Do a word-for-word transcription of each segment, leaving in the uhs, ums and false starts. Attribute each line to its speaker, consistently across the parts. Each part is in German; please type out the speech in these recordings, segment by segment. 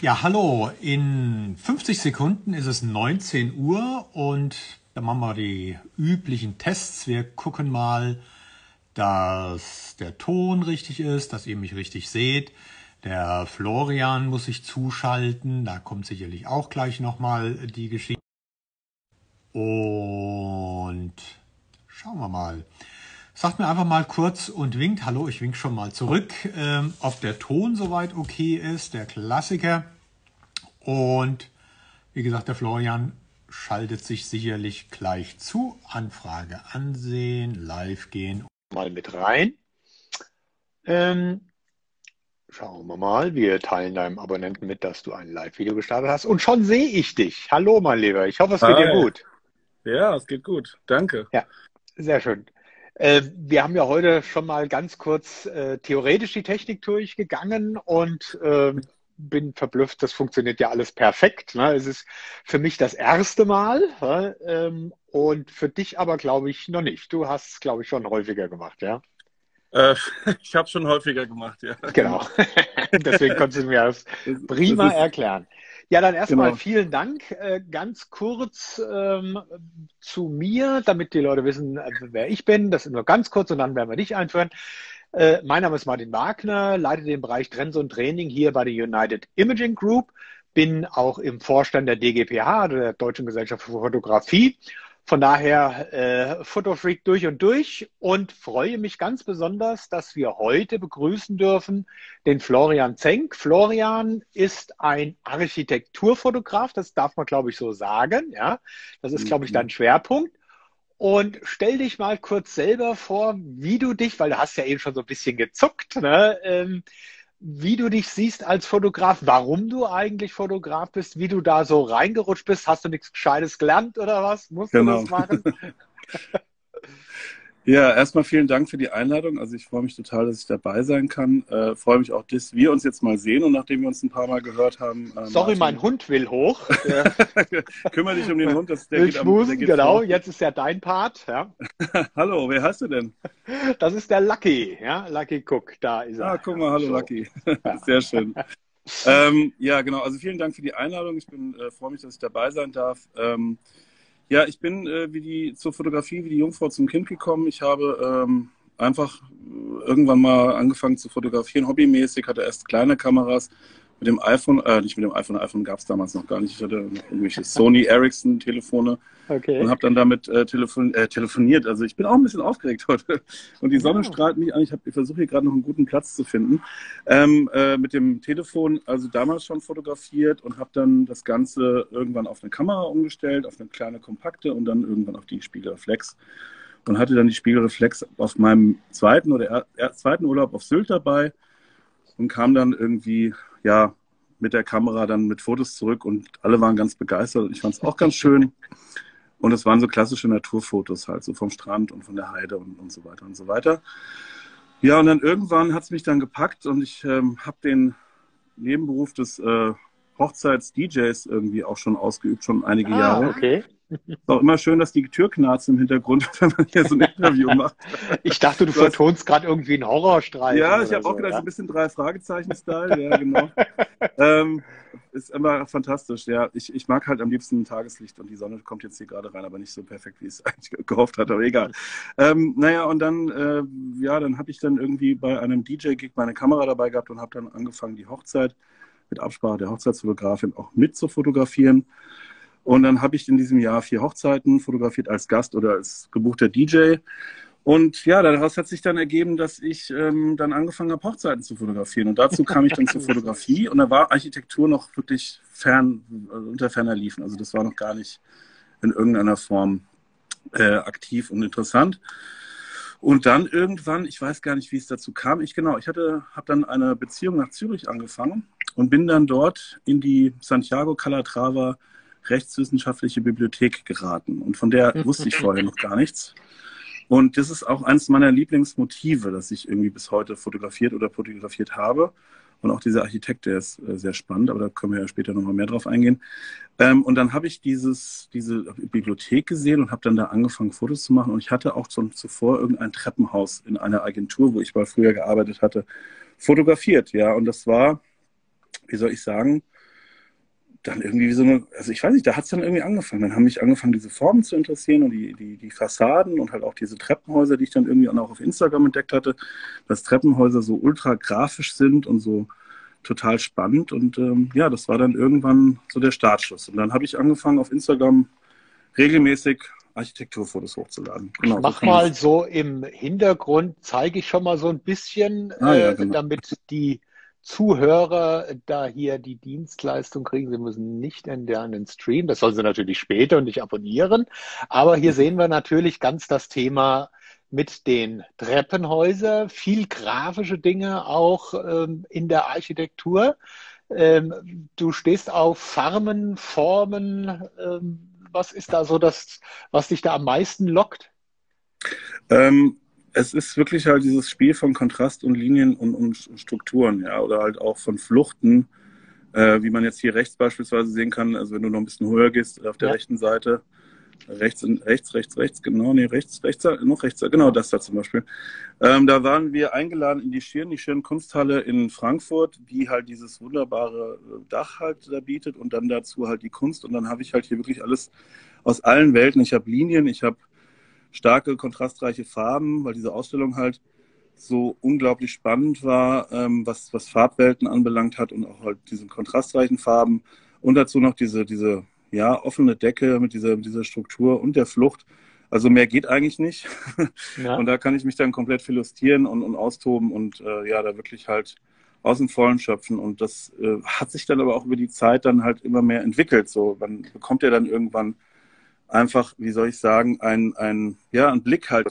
Speaker 1: Ja, hallo. In fünfzig Sekunden ist es neunzehn Uhr und dann machen wir die üblichen Tests. Wir gucken mal, dass der Ton richtig ist, dass ihr mich richtig seht. Der Florian muss sich zuschalten. Da kommt sicherlich auch gleich nochmal die Geschichte. Und schauen wir mal. Sagt mir einfach mal kurz und winkt. Hallo, ich wink schon mal zurück, ähm, ob der Ton soweit okay ist, der Klassiker. Und wie gesagt, der Florian schaltet sich sicherlich gleich zu. Anfrage ansehen, live gehen. Mal mit rein. Ähm, schauen wir mal. Wir teilen deinem Abonnenten mit, dass du ein Live-Video gestartet hast. Und schon sehe ich dich. Hallo, mein Lieber. Ich hoffe, es geht dir
Speaker 2: Hi.
Speaker 1: gut.
Speaker 2: Ja, es geht gut. Danke.
Speaker 1: Ja, sehr schön. Äh, wir haben ja heute schon mal ganz kurz äh, theoretisch die Technik durchgegangen und ähm, bin verblüfft, das funktioniert ja alles perfekt. Ne? Es ist für mich das erste Mal, ja, ähm, und für dich aber, glaube ich, noch nicht. Du hast es, glaube ich, schon häufiger gemacht, ja?
Speaker 2: Äh, ich habe schon häufiger gemacht, ja.
Speaker 1: Genau. Deswegen konntest du mir das
Speaker 2: Das,
Speaker 1: prima
Speaker 2: das ist,
Speaker 1: erklären. Ja, dann erstmal
Speaker 2: genau.
Speaker 1: vielen Dank. Äh, ganz kurz ähm, zu mir, damit die Leute wissen, äh, wer ich bin. Das ist nur ganz kurz und dann werden wir dich einführen. Äh, mein Name ist Martin Wagner, leite den Bereich Trends und Training hier bei der United Imaging Group, bin auch im Vorstand der D G P H, der Deutschen Gesellschaft für Fotografie. Von daher äh, Fotofreak durch und durch und freue mich ganz besonders, dass wir heute begrüßen dürfen den Florian Zenk. Florian ist ein Architekturfotograf, das darf man, glaube ich, so sagen. Ja, das ist, glaube ich, dein Schwerpunkt. Und stell dich mal kurz selber vor, wie du dich, weil du hast ja eben schon so ein bisschen gezuckt, ne, ähm, wie du dich siehst als Fotograf, warum du eigentlich Fotograf bist, wie du da so reingerutscht bist. Hast du nichts Gescheites gelernt oder was? Musst du
Speaker 2: Genau.
Speaker 1: das machen?
Speaker 2: Ja, erstmal vielen Dank für die Einladung. Also ich freue mich total, dass ich dabei sein kann. Äh, freue mich auch, dass wir uns jetzt mal sehen und nachdem wir uns ein paar Mal gehört haben. Äh,
Speaker 1: Sorry,
Speaker 2: Martin,
Speaker 1: mein Hund will hoch. Der
Speaker 2: kümmere dich um den Hund, das, der
Speaker 1: will
Speaker 2: geht am, der
Speaker 1: schmusen,
Speaker 2: geht
Speaker 1: genau.
Speaker 2: vor.
Speaker 1: Jetzt ist ja dein Part. Ja.
Speaker 2: Hallo, wer heißt du denn?
Speaker 1: Das ist der Lucky. Ja, Lucky Cook, da ist er.
Speaker 2: Ah, guck mal, hallo
Speaker 1: So.
Speaker 2: Lucky.
Speaker 1: Ja.
Speaker 2: Sehr schön. Ähm, ja, genau. Also vielen Dank für die Einladung. Ich bin, äh, freue mich, dass ich dabei sein darf. Ähm, Ja, ich bin äh, wie die, zur Fotografie wie die Jungfrau zum Kind gekommen. Ich habe ähm, einfach äh, irgendwann mal angefangen zu fotografieren, hobbymäßig, hatte erst kleine Kameras mit dem iPhone, äh, nicht mit dem iPhone, iPhone gab es damals noch gar nicht. Ich hatte noch irgendwelche Sony Ericsson-Telefone und
Speaker 1: Okay.
Speaker 2: habe dann damit äh, telefon äh, telefoniert. Also ich bin auch ein bisschen aufgeregt heute. Und die Sonne
Speaker 1: Ja.
Speaker 2: strahlt mich an. Ich, hab- ich versuche hier gerade noch einen guten Platz zu finden. Ähm, äh, mit dem Telefon, also damals schon fotografiert und habe dann das Ganze irgendwann auf eine Kamera umgestellt, auf eine kleine kompakte und dann irgendwann auf die Spiegelreflex. Und hatte dann die Spiegelreflex auf meinem zweiten oder er, er, zweiten Urlaub auf Sylt dabei und kam dann irgendwie, ja, mit der Kamera dann mit Fotos zurück und alle waren ganz begeistert und ich fand es auch ganz schön. Und es waren so klassische Naturfotos halt, so vom Strand und von der Heide und, und so weiter und so weiter. Ja, und dann irgendwann hat es mich dann gepackt und ich ähm, habe den Nebenberuf des äh, Hochzeits-D Js irgendwie auch schon ausgeübt, schon einige
Speaker 1: Ah,
Speaker 2: Jahre.
Speaker 1: okay.
Speaker 2: Ist auch immer schön, dass die Tür knarzt im Hintergrund, wenn man hier so ein Interview macht.
Speaker 1: Ich dachte, du
Speaker 2: Du hast,
Speaker 1: vertonst gerade irgendwie einen Horrorstreifen
Speaker 2: ja, ich
Speaker 1: oder
Speaker 2: habe auch
Speaker 1: so,
Speaker 2: gedacht, so
Speaker 1: ja?
Speaker 2: ein bisschen Drei-Fragezeichen-Style, ja, genau. Ähm, ist immer fantastisch, ja. Ich, ich mag halt am liebsten Tageslicht und die Sonne kommt jetzt hier gerade rein, aber nicht so perfekt, wie ich es eigentlich gehofft hatte, aber egal. Ähm, naja, und dann, äh, ja, dann habe ich dann irgendwie bei einem D J-Gig meine Kamera dabei gehabt und habe dann angefangen, die Hochzeit mit Absprache der Hochzeitsfotografin auch mit zu fotografieren. Und dann habe ich in diesem Jahr vier Hochzeiten fotografiert als Gast oder als gebuchter D J. Und ja, daraus hat sich dann ergeben, dass ich ähm, dann angefangen habe, Hochzeiten zu fotografieren. Und dazu kam ich dann zur Fotografie. Und da war Architektur noch wirklich fern, äh, unter ferner Liefen. Also das war noch gar nicht in irgendeiner Form äh, aktiv und interessant. Und dann irgendwann, ich weiß gar nicht, wie es dazu kam. Ich genau, ich hatte, habe dann eine Beziehung nach Zürich angefangen und bin dann dort in die Santiago Calatrava Rechtswissenschaftliche Bibliothek geraten. Und von der wusste ich vorher noch gar nichts. Und das ist auch eines meiner Lieblingsmotive, das ich irgendwie bis heute fotografiert oder fotografiert habe. Und auch dieser Architekt, der ist äh, sehr spannend, aber da können wir ja später nochmal mehr drauf eingehen. Ähm, und dann habe ich dieses, diese Bibliothek gesehen und habe dann da angefangen, Fotos zu machen. Und ich hatte auch schon zuvor irgendein Treppenhaus in einer Agentur, wo ich mal früher gearbeitet hatte, fotografiert. Ja, und das war, wie soll ich sagen, dann irgendwie so eine, also ich weiß nicht, da hat es dann irgendwie angefangen. Dann haben mich angefangen, diese Formen zu interessieren und die, die, die Fassaden und halt auch diese Treppenhäuser, die ich dann irgendwie auch auf Instagram entdeckt hatte, dass Treppenhäuser so ultra grafisch sind und so total spannend. Und ähm, ja, das war dann irgendwann so der Startschuss. Und dann habe ich angefangen, auf Instagram regelmäßig Architekturfotos hochzuladen.
Speaker 1: Genau, ich mach so mal so im Hintergrund, zeige ich schon mal so ein bisschen,
Speaker 2: ah, ja,
Speaker 1: äh,
Speaker 2: genau.
Speaker 1: damit die Zuhörer da hier die Dienstleistung kriegen. Sie müssen nicht in den Stream, das sollen sie natürlich später und nicht abonnieren. Aber hier sehen wir natürlich ganz das Thema mit den Treppenhäusern, viel grafische Dinge auch ähm, in der Architektur. Ähm, du stehst auf Farben, Formen. Ähm, was ist da so das, was dich da am meisten lockt?
Speaker 2: Ähm, es ist wirklich halt dieses Spiel von Kontrast und Linien und, und Strukturen, ja, oder halt auch von Fluchten, äh, wie man jetzt hier rechts beispielsweise sehen kann. Also wenn du noch ein bisschen höher gehst, auf der ja. rechten Seite, rechts, rechts, rechts, rechts, genau, nee, rechts, rechts, noch rechts, genau das da zum Beispiel. Ähm, da waren wir eingeladen in die Schirn, die Schirn Kunsthalle in Frankfurt, die halt dieses wunderbare Dach halt da bietet und dann dazu halt die Kunst. Und dann habe ich halt hier wirklich alles aus allen Welten. Ich habe Linien, ich habe starke, kontrastreiche Farben, weil diese Ausstellung halt so unglaublich spannend war, ähm, was, was Farbwelten anbelangt hat und auch halt diese kontrastreichen Farben und dazu noch diese, diese ja, offene Decke mit dieser, mit dieser Struktur und der Flucht. Also mehr geht eigentlich nicht. Ja. Und da kann ich mich dann komplett filustieren und, und austoben und äh, ja, da wirklich halt aus dem Vollen schöpfen. Und das äh, hat sich dann aber auch über die Zeit dann halt immer mehr entwickelt. So, man bekommt ja dann irgendwann einfach, wie soll ich sagen, ein, ein, ja, ein Blick halt.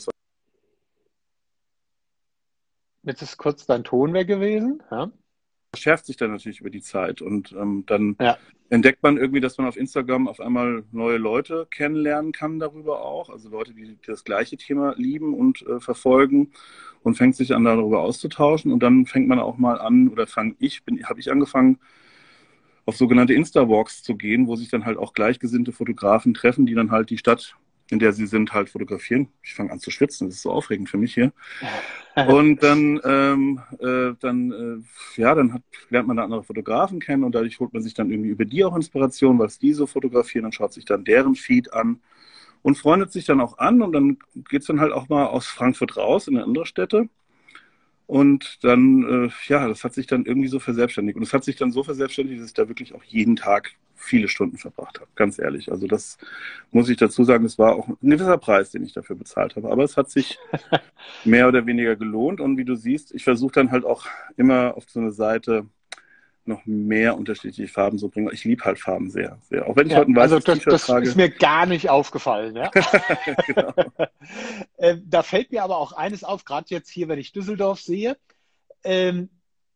Speaker 1: Jetzt ist kurz dein Ton weg gewesen. Ja.
Speaker 2: Das schärft sich dann natürlich über die Zeit und ähm, dann
Speaker 1: ja.
Speaker 2: entdeckt man irgendwie, dass man auf Instagram auf einmal neue Leute kennenlernen kann darüber auch. Also Leute, die, die das gleiche Thema lieben und äh, verfolgen und fängt sich an, darüber auszutauschen. Und dann fängt man auch mal an, oder fang ich, bin, habe ich angefangen, auf sogenannte Insta-Walks zu gehen, wo sich dann halt auch gleichgesinnte Fotografen treffen, die dann halt die Stadt, in der sie sind, halt fotografieren. Ich fange an zu schwitzen, das ist so aufregend für mich hier. Und dann, ähm, äh, dann, äh, ja, dann hat, lernt man da andere Fotografen kennen und dadurch holt man sich dann irgendwie über die auch Inspiration, was die so fotografieren und schaut sich dann deren Feed an und freundet sich dann auch an und dann geht's dann halt auch mal aus Frankfurt raus in andere Städte. Und dann, äh, ja, das hat sich dann irgendwie so verselbstständigt. Und es hat sich dann so verselbstständigt, dass ich da wirklich auch jeden Tag viele Stunden verbracht habe, ganz ehrlich. Also das muss ich dazu sagen, es war auch ein gewisser Preis, den ich dafür bezahlt habe. Aber es hat sich mehr oder weniger gelohnt. Und wie du siehst, ich versuche dann halt auch immer auf so eine Seite noch mehr unterschiedliche Farben zu bringen. Ich liebe halt Farben sehr, sehr. Auch wenn ich
Speaker 1: ja,
Speaker 2: heute ein weißes
Speaker 1: also das,
Speaker 2: T-Shirt
Speaker 1: das
Speaker 2: trage.
Speaker 1: Ist mir gar nicht aufgefallen. Ja? Genau. äh, da fällt mir aber auch eines auf, gerade jetzt hier, wenn ich Düsseldorf sehe. Ähm,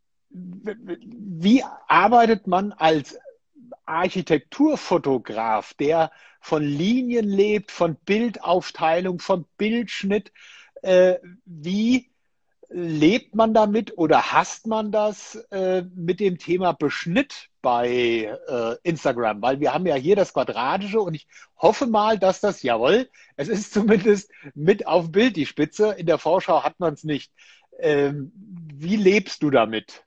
Speaker 1: wie arbeitet man als Architekturfotograf, der von Linien lebt, von Bildaufteilung, von Bildschnitt? Äh, wie lebt man damit oder hasst man das äh, mit dem Thema Beschnitt bei äh, Instagram? Weil wir haben ja hier das Quadratische und ich hoffe mal, dass das, jawohl, es ist zumindest mit auf Bild die Spitze. In der Vorschau hat man es nicht. Ähm, wie lebst du damit?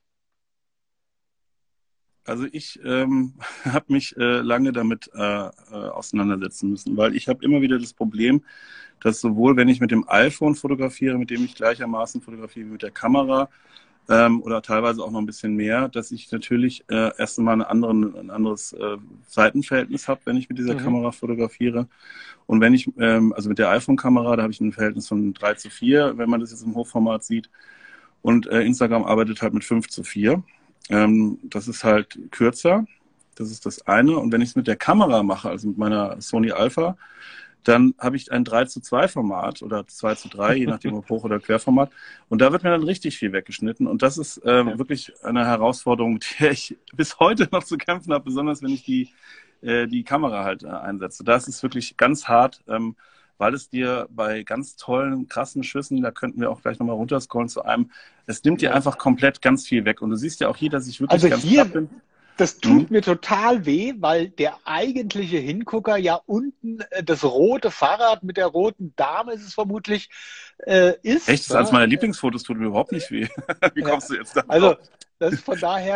Speaker 2: Also ich ähm, habe mich äh, lange damit äh, äh, auseinandersetzen müssen, weil ich habe immer wieder das Problem, dass sowohl wenn ich mit dem iPhone fotografiere, mit dem ich gleichermaßen fotografiere wie mit der Kamera ähm, oder teilweise auch noch ein bisschen mehr, dass ich natürlich äh, erst einmal eine anderen, ein anderes äh, Seitenverhältnis habe, wenn ich mit dieser mhm. Kamera fotografiere. Und wenn ich, ähm, also mit der iPhone-Kamera, da habe ich ein Verhältnis von drei zu vier, wenn man das jetzt im Hochformat sieht. Und äh, Instagram arbeitet halt mit fünf zu vier. Ähm, das ist halt kürzer. Das ist das eine. Und wenn ich es mit der Kamera mache, also mit meiner Sony Alpha, dann habe ich ein drei zu zwei Format oder zwei zu drei, je nachdem ob Hoch- oder Querformat. Und da wird mir dann richtig viel weggeschnitten. Und das ist ähm, ja. wirklich eine Herausforderung, mit der ich bis heute noch zu kämpfen habe, besonders wenn ich die, äh, die Kamera halt äh, einsetze. Das ist wirklich ganz hart, ähm, weil es dir bei ganz tollen, krassen Schüssen, da könnten wir auch gleich nochmal runterscrollen zu einem, es nimmt dir ja. einfach komplett ganz viel weg. Und du siehst ja auch hier, dass ich wirklich
Speaker 1: also
Speaker 2: ganz
Speaker 1: hier,
Speaker 2: knapp bin.
Speaker 1: Das tut mhm. mir total weh, weil der eigentliche Hingucker ja unten äh, das rote Fahrrad mit der roten Dame ist es vermutlich äh, ist.
Speaker 2: Echt? Das ist eines meiner Lieblingsfotos, tut mir überhaupt nicht weh. Wie kommst ja. du jetzt da?
Speaker 1: Also das ist von daher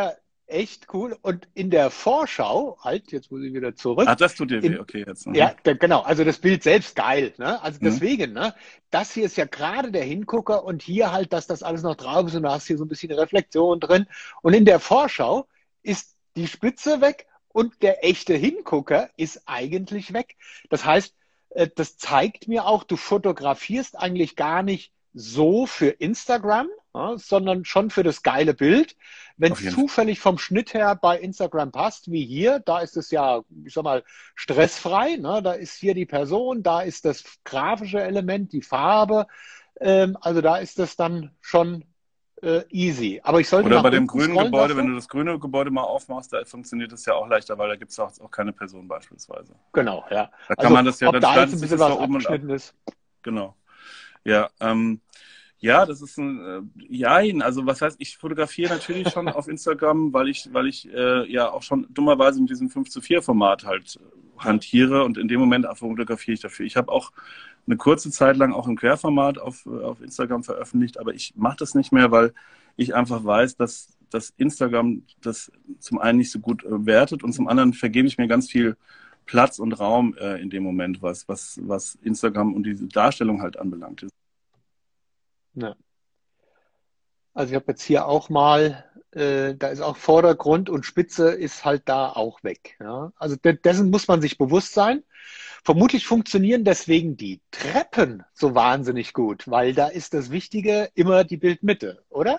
Speaker 1: echt cool. Und in der Vorschau, halt, jetzt muss ich wieder zurück.
Speaker 2: Ach, das tut dir weh,
Speaker 1: In,
Speaker 2: okay, jetzt.
Speaker 1: ja, da, genau. Also das Bild selbst geil. Ne? Also
Speaker 2: Mhm.
Speaker 1: deswegen, ne? Das hier ist ja gerade der Hingucker und hier halt, dass das alles noch drauf ist und du hast hier so ein bisschen Reflexion drin. Und in der Vorschau ist die Spitze weg und der echte Hingucker ist eigentlich weg. Das heißt, äh, das zeigt mir auch, du fotografierst eigentlich gar nicht so für Instagram, ja, sondern schon für das geile Bild. Wenn
Speaker 2: Auf
Speaker 1: es
Speaker 2: jeden Fall.
Speaker 1: zufällig vom Schnitt her bei Instagram passt, wie hier, da ist es ja, ich sag mal, stressfrei. Ne? Da ist hier die Person, da ist das grafische Element, die Farbe. Ähm, also da ist das dann schon äh, easy. Aber ich sollte
Speaker 2: Oder
Speaker 1: nach
Speaker 2: bei dem
Speaker 1: unten
Speaker 2: grünen
Speaker 1: scrollen,
Speaker 2: Gebäude,
Speaker 1: sagst
Speaker 2: wenn
Speaker 1: du?
Speaker 2: du das grüne Gebäude mal aufmachst, da funktioniert das ja auch leichter, weil da gibt es auch, auch keine Person beispielsweise.
Speaker 1: Genau, ja.
Speaker 2: Da kann
Speaker 1: Also
Speaker 2: man das ja,
Speaker 1: ob
Speaker 2: dann
Speaker 1: da jetzt
Speaker 2: schneidet
Speaker 1: ein
Speaker 2: sich
Speaker 1: bisschen
Speaker 2: das
Speaker 1: was
Speaker 2: zwar oben und ab.
Speaker 1: abgeschnitten ist.
Speaker 2: Genau. Ja, ähm, ja, das ist ein äh, Jein. Also was heißt, ich fotografiere natürlich schon auf Instagram, weil ich, weil ich äh, ja auch schon dummerweise mit diesem fünf zu vier Format halt hantiere und in dem Moment fotografiere ich dafür. Ich habe auch eine kurze Zeit lang auch im Querformat auf, auf Instagram veröffentlicht, aber ich mache das nicht mehr, weil ich einfach weiß, dass, dass Instagram das zum einen nicht so gut äh, wertet und zum anderen vergebe ich mir ganz viel Platz und Raum äh, in dem Moment, was, was, was Instagram und diese Darstellung halt anbelangt.
Speaker 1: Ja. Also ich habe jetzt hier auch mal, äh, da ist auch Vordergrund und Spitze ist halt da auch weg. Ja? Also de dessen muss man sich bewusst sein. Vermutlich funktionieren deswegen die Treppen so wahnsinnig gut, weil da ist das Wichtige immer die Bildmitte, oder?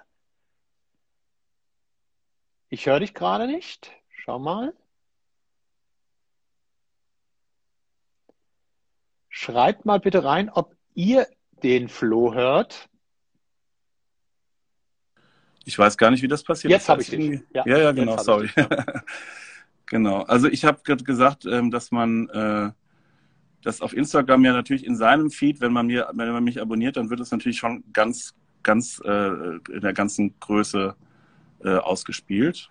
Speaker 1: Ich höre dich gerade nicht. Schau mal. Schreibt mal bitte rein, ob ihr den Flo hört.
Speaker 2: Ich weiß gar nicht, wie das passiert
Speaker 1: Jetzt
Speaker 2: ist.
Speaker 1: habe
Speaker 2: Das
Speaker 1: ich
Speaker 2: ist
Speaker 1: dich.
Speaker 2: irgendwie...
Speaker 1: Ja,
Speaker 2: Ja, ja,
Speaker 1: jetzt
Speaker 2: genau,
Speaker 1: habe ich
Speaker 2: sorry.
Speaker 1: dich. Ja.
Speaker 2: Genau. Also ich habe gerade gesagt, ähm, dass man äh, das auf Instagram ja natürlich in seinem Feed, wenn man mir, wenn man mich abonniert, dann wird es natürlich schon ganz, ganz äh, in der ganzen Größe äh, ausgespielt.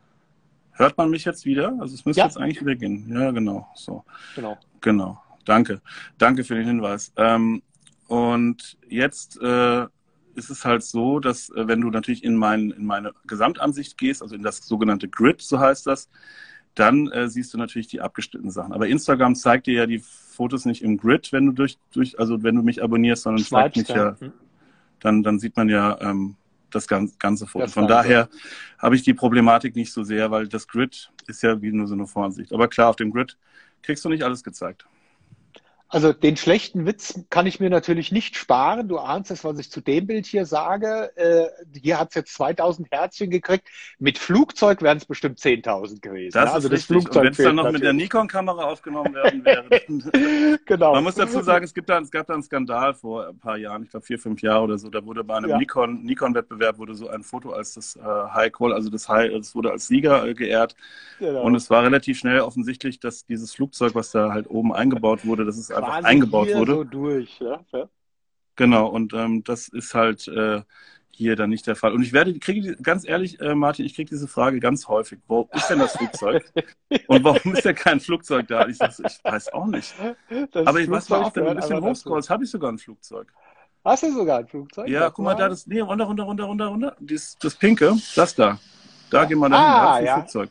Speaker 2: Hört man mich jetzt wieder? Also es müsste
Speaker 1: Ja,
Speaker 2: jetzt eigentlich wieder gehen. Ja, genau. So.
Speaker 1: genau.
Speaker 2: Genau. Danke. Danke für den Hinweis. Ähm, und jetzt äh, ist es halt so, dass äh, wenn du natürlich in, mein, in meine Gesamtansicht gehst, also in das sogenannte Grid, so heißt das, dann äh, siehst du natürlich die abgeschnittenen Sachen. Aber Instagram zeigt dir ja die Fotos nicht im Grid, wenn du durch, durch also wenn du mich abonnierst, sondern zeigt mich
Speaker 1: Swipest, ja.
Speaker 2: ja, dann, dann sieht man ja ähm, das ganze, ganze Foto.
Speaker 1: Das
Speaker 2: Von
Speaker 1: Ganze.
Speaker 2: daher habe ich die Problematik nicht so sehr, weil das Grid ist ja wie nur so eine Voransicht. Aber klar, auf dem Grid kriegst du nicht alles gezeigt.
Speaker 1: Also den schlechten Witz kann ich mir natürlich nicht sparen. Du ahnst es, was ich zu dem Bild hier sage. Äh, hier hat es jetzt zweitausend Herzchen gekriegt. Mit Flugzeug wären es bestimmt zehntausend gewesen.
Speaker 2: Das
Speaker 1: Ja, also
Speaker 2: ist
Speaker 1: das
Speaker 2: richtig. Und
Speaker 1: Flugzeug
Speaker 2: wenn es dann
Speaker 1: fehlt
Speaker 2: noch mit der
Speaker 1: natürlich.
Speaker 2: Nikon-Kamera aufgenommen werden wäre.
Speaker 1: Genau.
Speaker 2: Man muss dazu sagen, es, gibt da, es gab da einen Skandal vor ein paar Jahren, ich glaube vier, fünf Jahre oder so. Da wurde bei einem
Speaker 1: Ja,
Speaker 2: Nikon, Nikon-Wettbewerb wurde so ein Foto als das äh, High Call, also das High, das wurde als Sieger äh, geehrt. Und
Speaker 1: genau.
Speaker 2: es war relativ schnell offensichtlich, dass dieses Flugzeug, was da halt oben eingebaut wurde, dass es einfach
Speaker 1: Quasi
Speaker 2: eingebaut
Speaker 1: hier
Speaker 2: wurde.
Speaker 1: so durch. Ja, ja.
Speaker 2: Genau, und ähm, das ist halt äh, hier dann nicht der Fall. Und ich werde, kriege ganz ehrlich, äh, Martin, ich kriege diese Frage ganz häufig. Wo ist denn das Flugzeug? Und warum ist denn kein Flugzeug da? Ich sage, ich weiß auch nicht.
Speaker 1: Das
Speaker 2: Aber ich weiß mal
Speaker 1: Flugzeug
Speaker 2: auf, wenn du ein
Speaker 1: gehört
Speaker 2: bisschen
Speaker 1: einfach dazu.
Speaker 2: hochscrollst, habe ich sogar ein Flugzeug.
Speaker 1: Hast du sogar ein Flugzeug?
Speaker 2: Ja,
Speaker 1: Sag
Speaker 2: guck mal da,
Speaker 1: mal.
Speaker 2: das, nee, runter, runter, runter, runter, runter. Das, das Pinke, das da. Da
Speaker 1: Ja.
Speaker 2: gehen wir dahin, da
Speaker 1: Ah,
Speaker 2: ist ein
Speaker 1: ja.
Speaker 2: Flugzeug.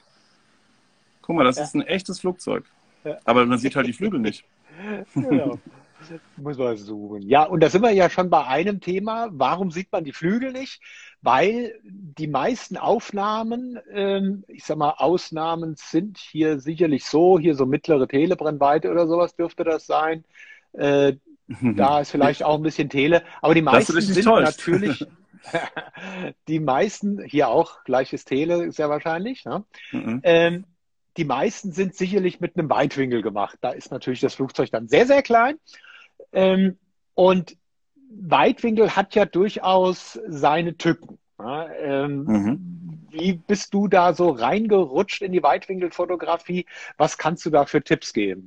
Speaker 2: Guck mal, das
Speaker 1: Ja.
Speaker 2: ist ein echtes Flugzeug.
Speaker 1: Ja.
Speaker 2: Aber man sieht halt die Flügel nicht.
Speaker 1: Genau. Muss man suchen. Ja, und da sind wir ja schon bei einem Thema. Warum sieht man die Flügel nicht? Weil die meisten Aufnahmen, ähm, ich sag mal, Ausnahmen sind hier sicherlich so, hier so mittlere Telebrennweite oder sowas dürfte das sein. Äh, da ist vielleicht auch ein bisschen Tele, aber die
Speaker 2: Dass du
Speaker 1: meisten
Speaker 2: dich nicht
Speaker 1: sind
Speaker 2: täuscht.
Speaker 1: natürlich, die meisten, hier auch gleiches Tele, sehr wahrscheinlich, ne?
Speaker 2: Mhm.
Speaker 1: Ähm, die meisten sind sicherlich mit einem Weitwinkel gemacht. Da ist natürlich das Flugzeug dann sehr, sehr klein. Ähm, und Weitwinkel hat ja durchaus seine Tücken. Ja, ähm,
Speaker 2: Mhm.
Speaker 1: wie bist du da so reingerutscht in die Weitwinkelfotografie? Was kannst du da für Tipps geben?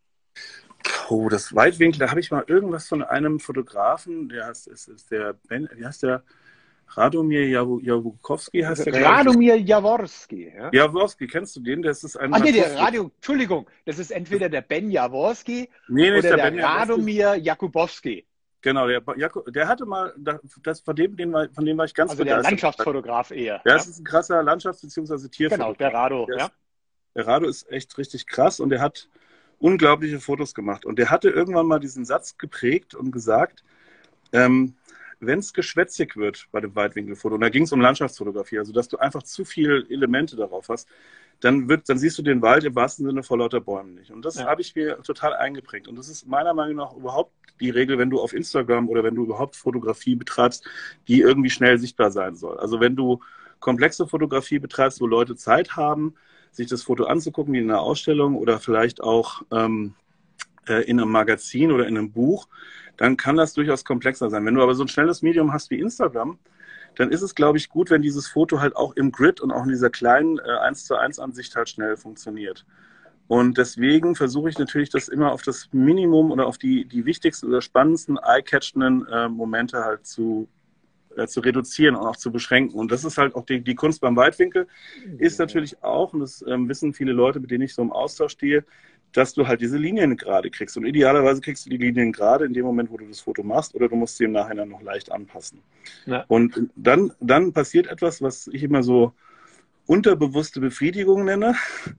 Speaker 2: Oh, das Weitwinkel, da habe ich mal irgendwas von einem Fotografen, der heißt, ist, ist der Ben, wie heißt der? Radomir Jawłkowski heißt der, glaube ich.
Speaker 1: Radomir Jaworski. Ja?
Speaker 2: Jawłowski, kennst du den? Das ist ein
Speaker 1: Ah, nee, der
Speaker 2: Naturfoto-
Speaker 1: Radio, Entschuldigung, das ist entweder der Ben Jaworski
Speaker 2: Nee, nicht
Speaker 1: oder
Speaker 2: der
Speaker 1: der
Speaker 2: Ben Jawłowski.
Speaker 1: Radomir Jakubowski.
Speaker 2: Genau, der, Jakob, der hatte mal, das, von, dem, den war, von dem war ich ganz
Speaker 1: Also der
Speaker 2: begeistert.
Speaker 1: Landschaftsfotograf eher.
Speaker 2: Der
Speaker 1: Ja?
Speaker 2: ist ein krasser Landschafts- bzw. Tierfotograf.
Speaker 1: Genau, der Rado,
Speaker 2: Der,
Speaker 1: ja.
Speaker 2: ist, der Rado ist echt richtig krass und der hat unglaubliche Fotos gemacht. Und der hatte irgendwann mal diesen Satz geprägt und gesagt, ähm, wenn es geschwätzig wird bei dem Weitwinkelfoto, und da ging es um Landschaftsfotografie, also dass du einfach zu viele Elemente darauf hast, dann, wird, dann siehst du den Wald im wahrsten Sinne vor lauter Bäumen nicht. Und das ja. habe ich mir total eingeprägt. Und das ist meiner Meinung nach überhaupt die Regel, wenn du auf Instagram oder wenn du überhaupt Fotografie betreibst, die irgendwie schnell sichtbar sein soll. Also wenn du komplexe Fotografie betreibst, wo Leute Zeit haben, sich das Foto anzugucken, wie in einer Ausstellung oder vielleicht auch ähm, äh, in einem Magazin oder in einem Buch, dann kann das durchaus komplexer sein. Wenn du aber so ein schnelles Medium hast wie Instagram, dann ist es, glaube ich, gut, wenn dieses Foto halt auch im Grid und auch in dieser kleinen äh, eins zu eins Ansicht halt schnell funktioniert. Und deswegen versuche ich natürlich, das immer auf das Minimum oder auf die, die wichtigsten oder spannendsten, eye-catchenden äh, Momente halt zu, äh, zu reduzieren und auch zu beschränken. Und das ist halt auch die, die Kunst beim Weitwinkel, ist natürlich auch, und das ähm, wissen viele Leute, mit denen ich so im Austausch stehe, dass du halt diese Linien gerade kriegst. Und idealerweise kriegst du die Linien gerade in dem Moment, wo du das Foto machst, oder du musst sie im Nachhinein noch leicht anpassen. Ja. Und dann, dann passiert etwas, was ich immer so unterbewusste Befriedigung nenne.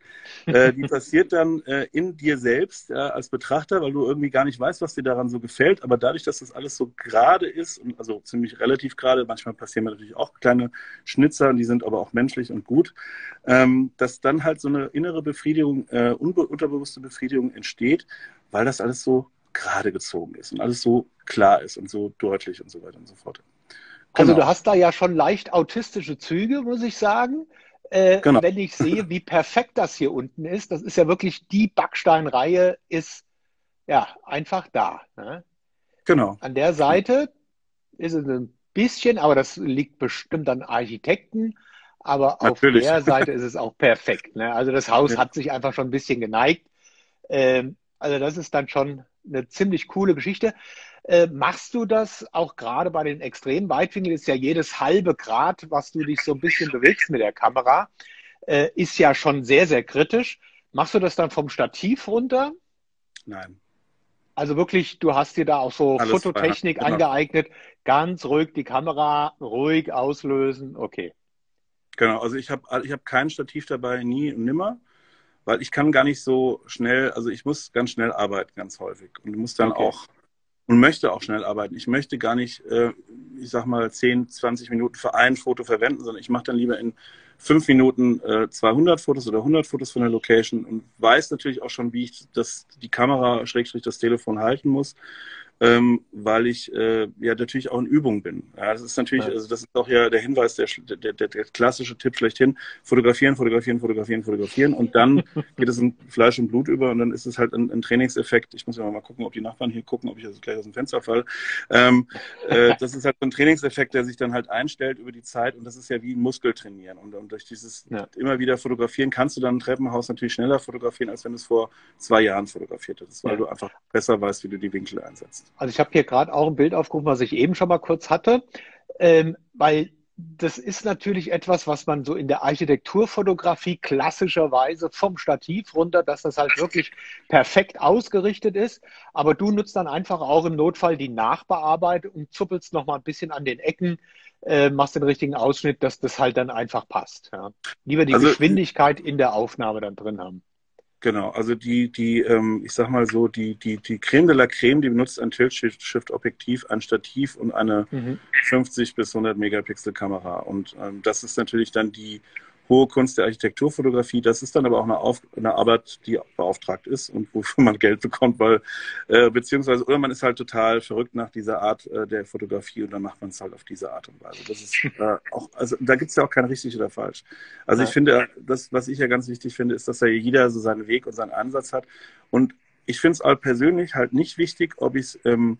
Speaker 2: äh, die passiert dann äh, in dir selbst ja, als Betrachter, weil du irgendwie gar nicht weißt, was dir daran so gefällt. Aber dadurch, dass das alles so gerade ist, und also ziemlich relativ gerade, manchmal passieren mir natürlich auch kleine Schnitzer, die sind aber auch menschlich und gut, ähm, dass dann halt so eine innere Befriedigung, äh, unbe- unterbewusste Befriedigung entsteht, weil das alles so gerade gezogen ist und alles so klar ist und so deutlich und so weiter und so fort.
Speaker 1: Genau. Also du hast da ja schon leicht autistische Züge, muss ich sagen. Äh, genau. Wenn ich sehe, wie perfekt das hier unten ist, das ist ja wirklich, die Backsteinreihe ist ja einfach da. Ne?
Speaker 2: Genau.
Speaker 1: An der Seite ist es ein bisschen, aber das liegt bestimmt an Architekten, aber Natürlich. Auf der Seite ist es auch perfekt. Ne? Also das Haus ja. hat sich einfach schon ein bisschen geneigt. Ähm, also das ist dann schon eine ziemlich coole Geschichte. Äh, machst du das auch gerade bei den extremen Weitwinkeln? Ist ja jedes halbe Grad, was du dich so ein bisschen bewegst mit der Kamera, äh, ist ja schon sehr, sehr kritisch. Machst du das dann vom Stativ runter?
Speaker 2: Nein.
Speaker 1: Also wirklich, du hast dir da auch so Alles Fototechnik genau. angeeignet, ganz ruhig die Kamera ruhig auslösen, okay.
Speaker 2: Genau, also ich habe ich hab kein Stativ dabei, nie und nimmer, weil ich kann gar nicht so schnell, also ich muss ganz schnell arbeiten, ganz häufig und muss dann okay. auch und möchte auch schnell arbeiten. Ich möchte gar nicht, äh, ich sag mal, zehn, zwanzig Minuten für ein Foto verwenden, sondern ich mache dann lieber in fünf Minuten äh, zweihundert Fotos oder hundert Fotos von der Location und weiß natürlich auch schon, wie ich das, die Kamera, Schrägstrich, das Telefon halten muss, ähm, weil ich äh, ja natürlich auch in Übung bin. Ja, das ist natürlich, ja. also das ist auch ja der Hinweis, der, der, der, der klassische Tipp schlechthin, fotografieren, fotografieren, fotografieren, fotografieren und dann geht es in Fleisch und Blut über und dann ist es halt ein, ein Trainingseffekt. Ich muss ja mal gucken, ob die Nachbarn hier gucken, ob ich also gleich aus dem Fenster falle. Ähm, äh, das ist halt ein Trainingseffekt, der sich dann halt einstellt über die Zeit und das ist ja wie ein Muskeltrainieren und, und durch dieses ja. immer wieder fotografieren kannst du dann ein Treppenhaus natürlich schneller fotografieren, als wenn du es vor zwei Jahren fotografiert hättest, weil ja. du einfach besser weißt, wie du die Winkel einsetzt.
Speaker 1: Also ich habe hier gerade auch ein Bild aufgerufen, was ich eben schon mal kurz hatte, ähm, weil das ist natürlich etwas, was man so in der Architekturfotografie klassischerweise vom Stativ runter, dass das halt wirklich perfekt ausgerichtet ist. Aber du nutzt dann einfach auch im Notfall die Nachbearbeitung und zuppelst noch mal ein bisschen an den Ecken, äh, machst den richtigen Ausschnitt, dass das halt dann einfach passt. Ja. Lieber die also, Geschwindigkeit in der Aufnahme dann drin haben.
Speaker 2: Genau, also die, die, ähm, ich sag mal so, die, die, die Creme de la Creme, die benutzt ein Tilt-Shift-Objektiv, ein Stativ und eine mhm. fünfzig bis hundert Megapixel Kamera. Und ähm, das ist natürlich dann die hohe Kunst der Architekturfotografie. Das ist dann aber auch eine, Auf eine Arbeit, die beauftragt ist und wofür man Geld bekommt, weil, äh, beziehungsweise, oder man ist halt total verrückt nach dieser Art äh, der Fotografie und dann macht man es halt auf diese Art und Weise. Das ist äh, auch, also da gibt es ja auch kein richtig oder falsch. Also ja. ich finde, das, was ich ja ganz wichtig finde, ist, dass da jeder so seinen Weg und seinen Ansatz hat. Und ich finde es auch persönlich halt nicht wichtig, ob ich es ähm,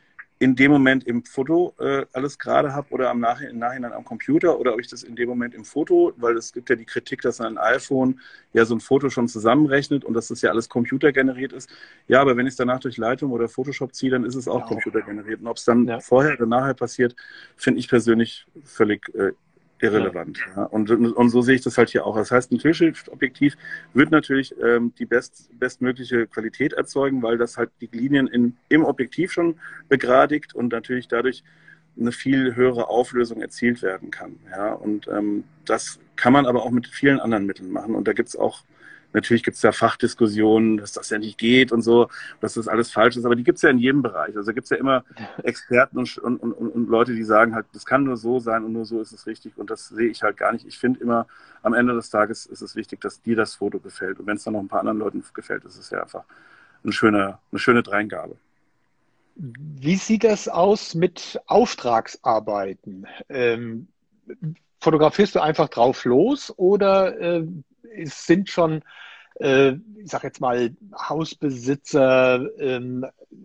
Speaker 2: in dem Moment im Foto äh, alles gerade habe oder am Nach im Nachhinein am Computer oder ob ich das in dem Moment im Foto, weil es gibt ja die Kritik, dass ein iPhone ja so ein Foto schon zusammenrechnet und dass das ja alles computergeneriert ist. Ja, aber wenn ich es danach durch Lightroom oder Photoshop ziehe, dann ist es auch ja. computergeneriert. Und ob es dann ja. vorher oder nachher passiert, finde ich persönlich völlig äh, irrelevant. Ja. Ja. Und, und so sehe ich das halt hier auch. Das heißt, ein Tischobjektiv wird natürlich ähm, die best, bestmögliche Qualität erzeugen, weil das halt die Linien in, im Objektiv schon begradigt und natürlich dadurch eine viel höhere Auflösung erzielt werden kann. Ja. Und ähm, das kann man aber auch mit vielen anderen Mitteln machen. Und da gibt es auch Natürlich gibt es da Fachdiskussionen, dass das ja nicht geht und so, dass das alles falsch ist, aber die gibt es ja in jedem Bereich. Also gibt es ja immer Experten und, und, und, und Leute, die sagen halt, das kann nur so sein und nur so ist es richtig und das sehe ich halt gar nicht. Ich finde immer, am Ende des Tages ist es wichtig, dass dir das Foto gefällt und wenn es dann noch ein paar anderen Leuten gefällt, ist es ja einfach eine schöne, eine schöne Dreingabe.
Speaker 1: Wie sieht das aus mit Auftragsarbeiten? Ähm, fotografierst du einfach drauf los oder äh, es sind schon, äh, ich sag jetzt mal, Hausbesitzer, ähm,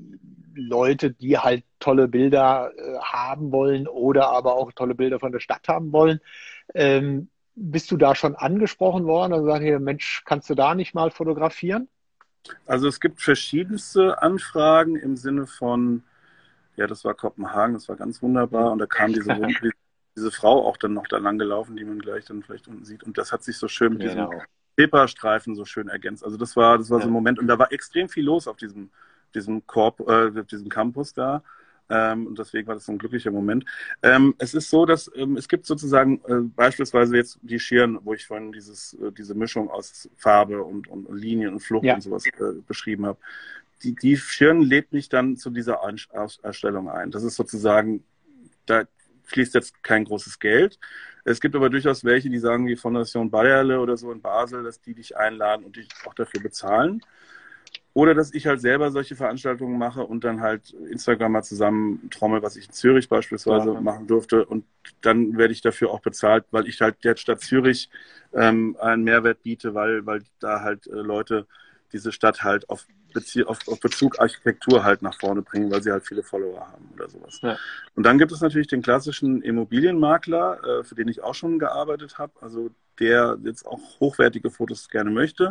Speaker 1: Leute, die halt tolle Bilder äh, haben wollen oder aber auch tolle Bilder von der Stadt haben wollen? Ähm, bist du da schon angesprochen worden? Also sag ich, Mensch, kannst du da nicht mal fotografieren?
Speaker 2: Also es gibt verschiedenste Anfragen im Sinne von, ja, das war Kopenhagen, das war ganz wunderbar und da kam diese, diese Frau auch dann noch da lang gelaufen, die man gleich dann vielleicht unten sieht und das hat sich so schön mit diesem
Speaker 1: Genau.
Speaker 2: Zebrastreifen so schön ergänzt. Also das war, das war so ein
Speaker 1: Ja.
Speaker 2: Moment und da war extrem viel los auf diesem, diesem Korb, äh, diesem Campus da. Ähm, und deswegen war das so ein glücklicher Moment. Ähm, es ist so, dass ähm, es gibt sozusagen äh, beispielsweise jetzt die Schirn, wo ich vorhin dieses, äh, diese Mischung aus Farbe und, und Linien und Flucht
Speaker 1: Ja.
Speaker 2: und sowas äh, beschrieben habe. Die, die Schirn lädt mich dann zu dieser Ausstellung ein. Das ist sozusagen, da fließt jetzt kein großes Geld. Es gibt aber durchaus welche, die sagen, wie Fondation Bayerle oder so in Basel, dass die dich einladen und dich auch dafür bezahlen. Oder dass ich halt selber solche Veranstaltungen mache und dann halt Instagram mal zusammen trommel, was ich in Zürich beispielsweise ja. machen durfte. Und dann werde ich dafür auch bezahlt, weil ich halt der Stadt Zürich ähm, einen Mehrwert biete, weil, weil da halt äh, Leute diese Stadt halt auf, Bezie auf, auf Bezug Architektur halt nach vorne bringen, weil sie halt viele Follower haben oder sowas. Ja. Und dann gibt es natürlich den klassischen Immobilienmakler, äh, für den ich auch schon gearbeitet habe, also der jetzt auch hochwertige Fotos gerne möchte.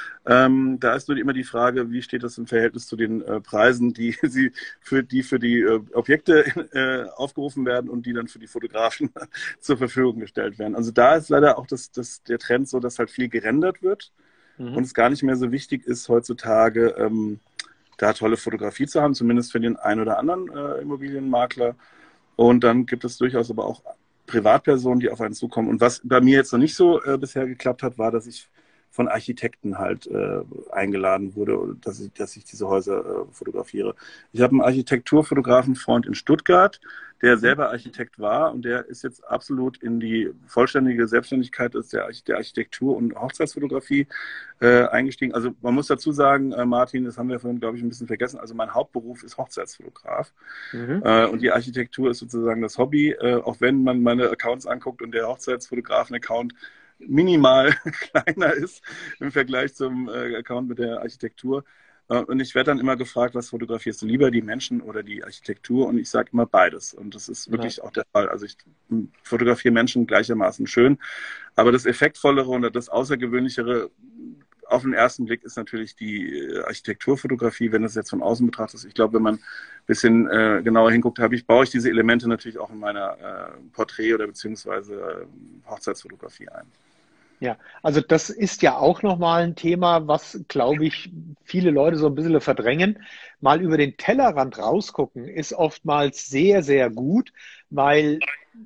Speaker 2: Ähm, da ist nur immer die Frage, wie steht das im Verhältnis zu den äh, Preisen, die, sie für die für die äh, Objekte äh, aufgerufen werden und die dann für die Fotografen zur Verfügung gestellt werden. Also da ist leider auch das, das, der Trend so, dass halt viel gerendert wird mhm. und es gar nicht mehr so wichtig ist heutzutage, ähm, da tolle Fotografie zu haben, zumindest für den einen oder anderen äh, Immobilienmakler. Und dann gibt es durchaus aber auch Privatpersonen, die auf einen zukommen. Und was bei mir jetzt noch nicht so äh, bisher geklappt hat, war, dass ich von Architekten halt äh, eingeladen wurde, dass ich, dass ich diese Häuser äh, fotografiere. Ich habe einen Architekturfotografenfreund in Stuttgart, der selber Architekt war und der ist jetzt absolut in die vollständige Selbstständigkeit des, der, der Architektur- und Hochzeitsfotografie äh, eingestiegen. Also man muss dazu sagen, äh, Martin, das haben wir vorhin, glaube ich, ein bisschen vergessen, also mein Hauptberuf ist Hochzeitsfotograf mhm. äh, und die Architektur ist sozusagen das Hobby, äh, auch wenn man meine Accounts anguckt und der Hochzeitsfotografen-Account minimal kleiner ist im Vergleich zum äh, Account mit der Architektur. Äh, und ich werde dann immer gefragt, was fotografierst du lieber, die Menschen oder die Architektur? Und ich sage immer beides. Und das ist wirklich ja. auch der Fall. Also ich fotografiere Menschen gleichermaßen schön. Aber das Effektvollere und das Außergewöhnlichere auf den ersten Blick ist natürlich die Architekturfotografie, wenn das jetzt von außen betrachtet ist. Ich glaube, wenn man ein bisschen äh, genauer hinguckt, habe ich, baue ich diese Elemente natürlich auch in meiner äh, Porträt- oder beziehungsweise äh, Hochzeitsfotografie ein.
Speaker 1: Ja, also das ist ja auch nochmal ein Thema, was, glaube ich, viele Leute so ein bisschen verdrängen. Mal über den Tellerrand rausgucken ist oftmals sehr, sehr gut, weil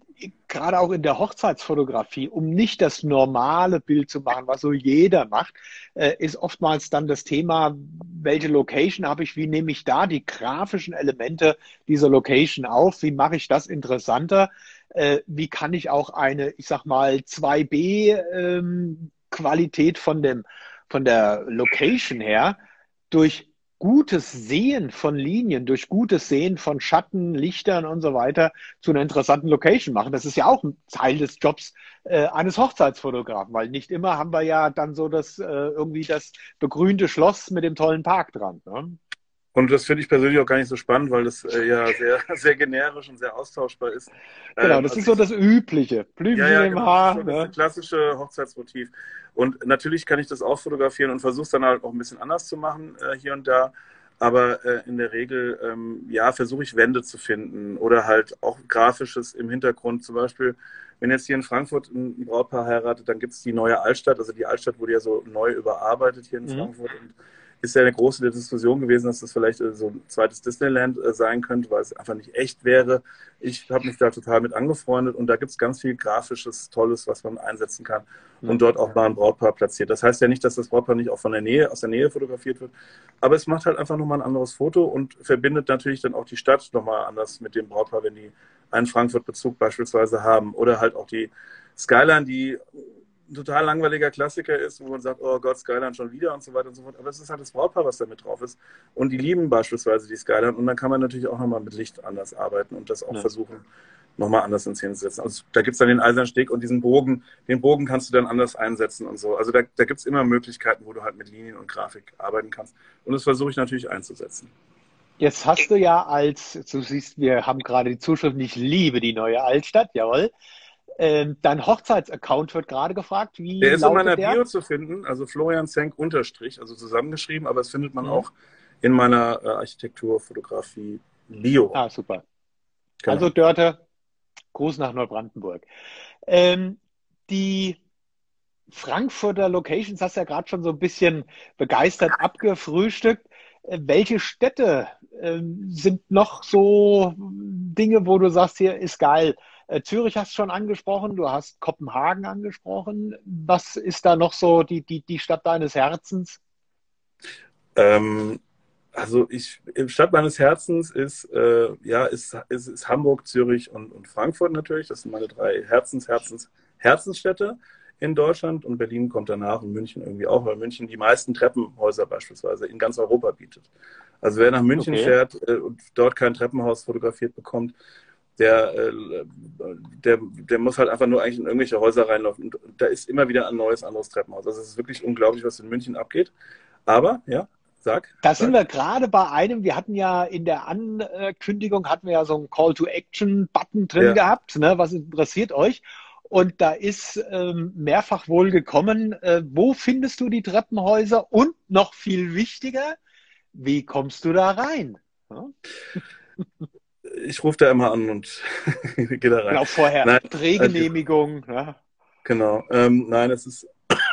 Speaker 1: gerade auch in der Hochzeitsfotografie, um nicht das normale Bild zu machen, was so jeder macht, äh, ist oftmals dann das Thema, welche Location habe ich, wie nehme ich da die grafischen Elemente dieser Location auf, wie mache ich das interessanter, äh, wie kann ich auch eine, ich sag mal, zwei B ähm, Qualität von dem, von der Location her durch gutes Sehen von Linien, durch gutes Sehen von Schatten, Lichtern und so weiter zu einer interessanten Location machen. Das ist ja auch ein Teil des Jobs äh, eines Hochzeitsfotografen, weil nicht immer haben wir ja dann so das äh, irgendwie das begrünte Schloss mit dem tollen Park dran. Ne?
Speaker 2: Und das finde ich persönlich auch gar nicht so spannend, weil das äh, ja sehr, sehr generisch und sehr austauschbar ist.
Speaker 1: Genau, das
Speaker 2: ähm,
Speaker 1: ist so das Übliche. Blümchen
Speaker 2: ja, ja,
Speaker 1: im
Speaker 2: genau,
Speaker 1: Haar.
Speaker 2: das ist so
Speaker 1: Ne?
Speaker 2: das klassische Hochzeitsmotiv. Und natürlich kann ich das auch fotografieren und versuche es dann halt auch ein bisschen anders zu machen äh, hier und da. Aber äh, in der Regel, ähm, ja, versuche ich Wände zu finden oder halt auch Grafisches im Hintergrund. Zum Beispiel, wenn jetzt hier in Frankfurt ein Brautpaar heiratet, dann gibt es die neue Altstadt. Also die Altstadt wurde ja so neu überarbeitet hier in
Speaker 1: Mhm.
Speaker 2: Frankfurt. Und ist ja eine große Diskussion gewesen, dass das vielleicht äh, so ein zweites Disneyland äh, sein könnte, weil es einfach nicht echt wäre. Ich habe mich da total mit angefreundet und da gibt es ganz viel Grafisches, Tolles, was man einsetzen kann
Speaker 1: Ja.
Speaker 2: und dort auch mal ein Brautpaar platziert. Das heißt ja nicht, dass das Brautpaar nicht auch von der Nähe, aus der Nähe fotografiert wird, aber es macht halt einfach nochmal ein anderes Foto und verbindet natürlich dann auch die Stadt nochmal anders mit dem Brautpaar, wenn die einen Frankfurt-Bezug beispielsweise haben oder halt auch die Skyline, die ein total langweiliger Klassiker ist, wo man sagt, oh Gott, Skyline schon wieder und so weiter und so fort. Aber es ist halt das Brautpaar, was da mit drauf ist. Und die lieben beispielsweise die Skyline. Und dann kann man natürlich auch nochmal mit Licht anders arbeiten und das auch
Speaker 1: Ja.
Speaker 2: versuchen, nochmal anders in Szene zu setzen. Also da gibt es dann den Eisernen Steg und diesen Bogen. Den Bogen kannst du dann anders einsetzen und so. Also da, da gibt es immer Möglichkeiten, wo du halt mit Linien und Grafik arbeiten kannst. Und das versuche ich natürlich einzusetzen.
Speaker 1: Jetzt hast du ja als, du siehst, wir haben gerade die Zuschrift, ich liebe die neue Altstadt, jawohl. Ähm, dein Hochzeitsaccount wird gerade gefragt. Wie
Speaker 2: Der ist in meiner
Speaker 1: lautet der?
Speaker 2: Bio zu finden, also Florian Zenk unterstrich, also zusammengeschrieben, aber das findet man
Speaker 1: Mhm.
Speaker 2: auch in meiner äh, Architektur, Fotografie, Bio.
Speaker 1: Ah, super.
Speaker 2: Genau.
Speaker 1: Also Dörte, Gruß nach Neubrandenburg. Ähm, die Frankfurter Locations hast du ja gerade schon so ein bisschen begeistert abgefrühstückt. Äh, Welche Städte ähm, sind noch so Dinge, wo du sagst, hier ist geil? Äh, Zürich hast du schon angesprochen, du hast Kopenhagen angesprochen. Was ist da noch so die, die, die Stadt deines Herzens?
Speaker 2: Ähm, also ich, im Stadt meines Herzens ist, äh, ja, ist, ist, ist Hamburg, Zürich und, und Frankfurt natürlich. Das sind meine drei Herzens, Herzens, Herzensstädte in Deutschland und Berlin kommt danach und München irgendwie auch, weil München die meisten Treppenhäuser beispielsweise in ganz Europa bietet. Also wer nach München
Speaker 1: Okay.
Speaker 2: fährt äh, und dort kein Treppenhaus fotografiert bekommt, der, äh, der, der muss halt einfach nur eigentlich in irgendwelche Häuser reinlaufen. Und da ist immer wieder ein neues, anderes Treppenhaus. Also es ist wirklich unglaublich, was in München abgeht. Aber, ja, sag.
Speaker 1: Da
Speaker 2: sag.
Speaker 1: sind wir gerade bei einem, wir hatten ja in der Ankündigung, hatten wir ja so einen Call-to-Action-Button drin
Speaker 2: Ja.
Speaker 1: gehabt, ne? Was interessiert euch? Und da ist ähm, mehrfach wohl gekommen, äh, wo findest du die Treppenhäuser? Und noch viel wichtiger, wie kommst du da rein? Ja?
Speaker 2: Ich rufe da immer an und gehe da rein.
Speaker 1: Genau, vorher
Speaker 2: Nein,
Speaker 1: Drehgenehmigung. Ja.
Speaker 2: Genau. Ähm, nein, es ist,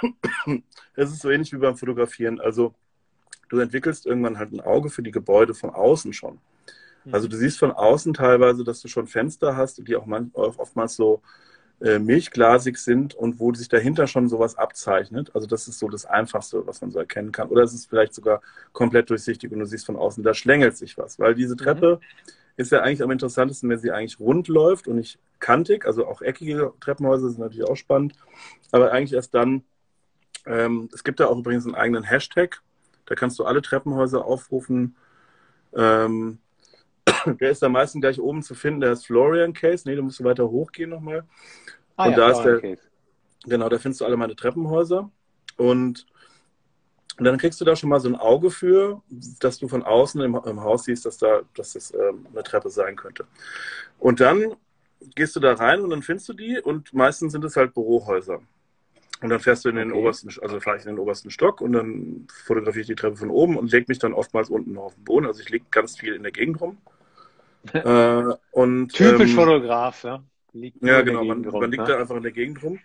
Speaker 2: es ist so ähnlich wie beim Fotografieren. Also du entwickelst irgendwann halt ein Auge für die Gebäude von außen schon. Also du siehst von außen teilweise, dass du schon Fenster hast, die auch man, oftmals so äh, milchglasig sind und wo sich dahinter schon sowas abzeichnet. Also das ist so das Einfachste, was man so erkennen kann. Oder es ist vielleicht sogar komplett durchsichtig und du siehst von außen, da schlängelt sich was. Weil diese Treppe mhm. ist ja eigentlich am interessantesten, wenn sie eigentlich rund läuft und nicht kantig. Also auch eckige Treppenhäuser sind natürlich auch spannend. Aber eigentlich erst dann, ähm, es gibt da auch übrigens einen eigenen Hashtag. Da kannst du alle Treppenhäuser aufrufen. Ähm, der ist am meisten gleich oben zu finden. Der ist Florian Case. Nee, da musst du weiter hochgehen nochmal.
Speaker 1: Ah,
Speaker 2: und
Speaker 1: ja,
Speaker 2: da ist der,
Speaker 1: Case.
Speaker 2: Genau, da findest du alle meine Treppenhäuser. Und Und dann kriegst du da schon mal so ein Auge für, dass du von außen im, im Haus siehst, dass, da, dass das ähm, eine Treppe sein könnte. Und dann gehst du da rein und dann findest du die und meistens sind es halt Bürohäuser. Und dann fährst du in den
Speaker 1: Okay.
Speaker 2: obersten, also fahre ich in den obersten Stock und dann fotografiere ich die Treppe von oben und lege mich dann oftmals unten noch auf den Boden. Also ich liege ganz viel in der Gegend rum. äh, und,
Speaker 1: Typisch
Speaker 2: ähm,
Speaker 1: Fotograf, ja. Liegt nur
Speaker 2: Ja,
Speaker 1: in der
Speaker 2: genau, man,
Speaker 1: Gegend rum,
Speaker 2: man liegt
Speaker 1: ne?
Speaker 2: da einfach in der Gegend rum.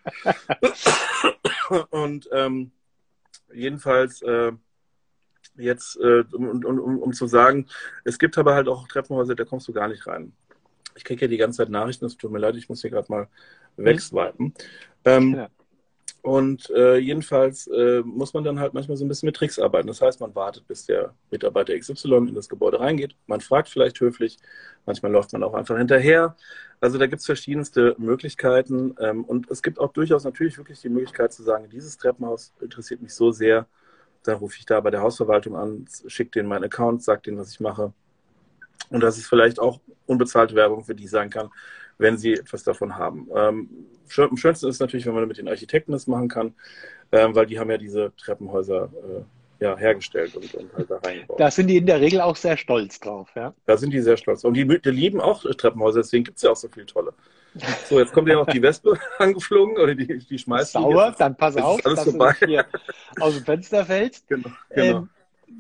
Speaker 2: und ähm, jedenfalls äh, jetzt, äh, um, um, um, um zu sagen, es gibt aber halt auch Treppenhäuser, da kommst du gar nicht rein. Ich kriege ja die ganze Zeit Nachrichten, es tut mir leid, ich muss hier gerade mal wegswipen. Ähm,
Speaker 1: Ja.
Speaker 2: Und äh, jedenfalls äh, muss man dann halt manchmal so ein bisschen mit Tricks arbeiten. Das heißt, man wartet, bis der Mitarbeiter X Y in das Gebäude reingeht. Man fragt vielleicht höflich, manchmal läuft man auch einfach hinterher. Also da gibt es verschiedenste Möglichkeiten. Ähm, und es gibt auch durchaus natürlich wirklich die Möglichkeit zu sagen, dieses Treppenhaus interessiert mich so sehr, dann rufe ich da bei der Hausverwaltung an, schicke denen meinen Account, sage denen, was ich mache. Und dass es vielleicht auch unbezahlte Werbung für die sein kann, wenn sie etwas davon haben. Ähm, am schönsten ist natürlich, wenn man mit den Architekten das machen kann, ähm, weil die haben ja diese Treppenhäuser äh, ja, hergestellt und, und halt da reingebaut.
Speaker 1: Da sind die in der Regel auch sehr stolz drauf, ja.
Speaker 2: Da sind die sehr stolz. Und die, die lieben auch Treppenhäuser, deswegen gibt es ja auch so viele tolle. So, jetzt kommt ja noch die Wespe angeflogen oder die, die schmeißt
Speaker 1: Sauer, dann pass
Speaker 2: jetzt
Speaker 1: auf,
Speaker 2: ist alles
Speaker 1: dass
Speaker 2: vorbei.
Speaker 1: du nicht hier aus dem Fenster fällst.
Speaker 2: Genau, genau.
Speaker 1: Ähm,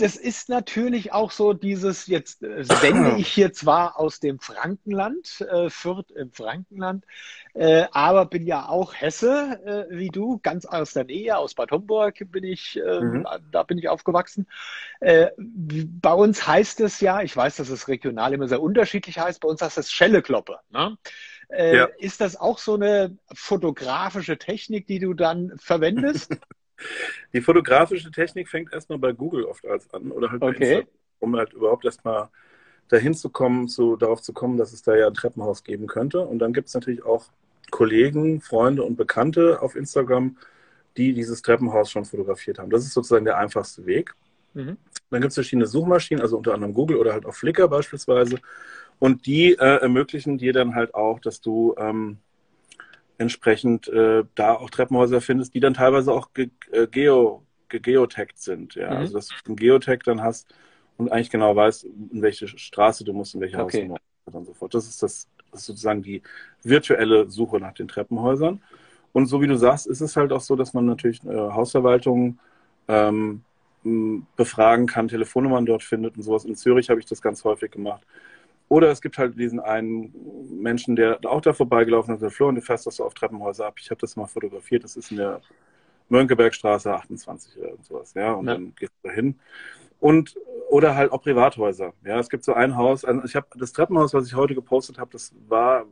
Speaker 1: das ist natürlich auch so dieses, jetzt äh, sende ich hier zwar aus dem Frankenland, äh, Fürth im Frankenland, äh, aber bin ja auch Hesse, äh, wie du, ganz aus der Nähe, aus Bad Homburg bin ich, ähm,
Speaker 2: Mhm.
Speaker 1: da bin ich aufgewachsen. Äh, bei uns heißt es ja, ich weiß, dass es regional immer sehr unterschiedlich heißt, bei uns heißt es Schellekloppe, ne? Äh,
Speaker 2: Ja.
Speaker 1: ist das auch so eine fotografische Technik, die du dann verwendest?
Speaker 2: Die fotografische Technik fängt erstmal bei Google oft als an oder halt bei
Speaker 1: Okay.
Speaker 2: Instagram, um halt überhaupt erstmal dahin zu kommen, zu, darauf zu kommen, dass es da ja ein Treppenhaus geben könnte. Und dann gibt es natürlich auch Kollegen, Freunde und Bekannte auf Instagram, die dieses Treppenhaus schon fotografiert haben. Das ist sozusagen der einfachste Weg.
Speaker 1: Mhm.
Speaker 2: Dann gibt es verschiedene Suchmaschinen, also unter anderem Google oder halt auch Flickr beispielsweise. Und die äh, ermöglichen dir dann halt auch, dass du ähm, entsprechend äh, da auch Treppenhäuser findest, die dann teilweise auch ge äh, geo gegeotaggt sind. Ja?
Speaker 1: Mhm.
Speaker 2: Also dass du einen Geotag dann hast und eigentlich genau weißt, in welche Straße du musst, in welche
Speaker 1: Okay.
Speaker 2: Hausnummer und so fort. Das ist das, das ist sozusagen die virtuelle Suche nach den Treppenhäusern. Und so wie du sagst, ist es halt auch so, dass man natürlich äh, Hausverwaltungen ähm, m, befragen kann, Telefonnummern dort findet und sowas. In Zürich habe ich das ganz häufig gemacht. Oder es gibt halt diesen einen Menschen, der auch da vorbeigelaufen ist, der Florian, du fährst doch so auf Treppenhäuser ab. Ich habe das mal fotografiert, das ist in der Mönckebergstraße achtundzwanzig oder sowas, ja, und
Speaker 1: Ja.
Speaker 2: dann gehst du da hin. Und, oder halt auch Privathäuser. Ja, es gibt so ein Haus, also ich habe das Treppenhaus, was ich heute gepostet habe, das war,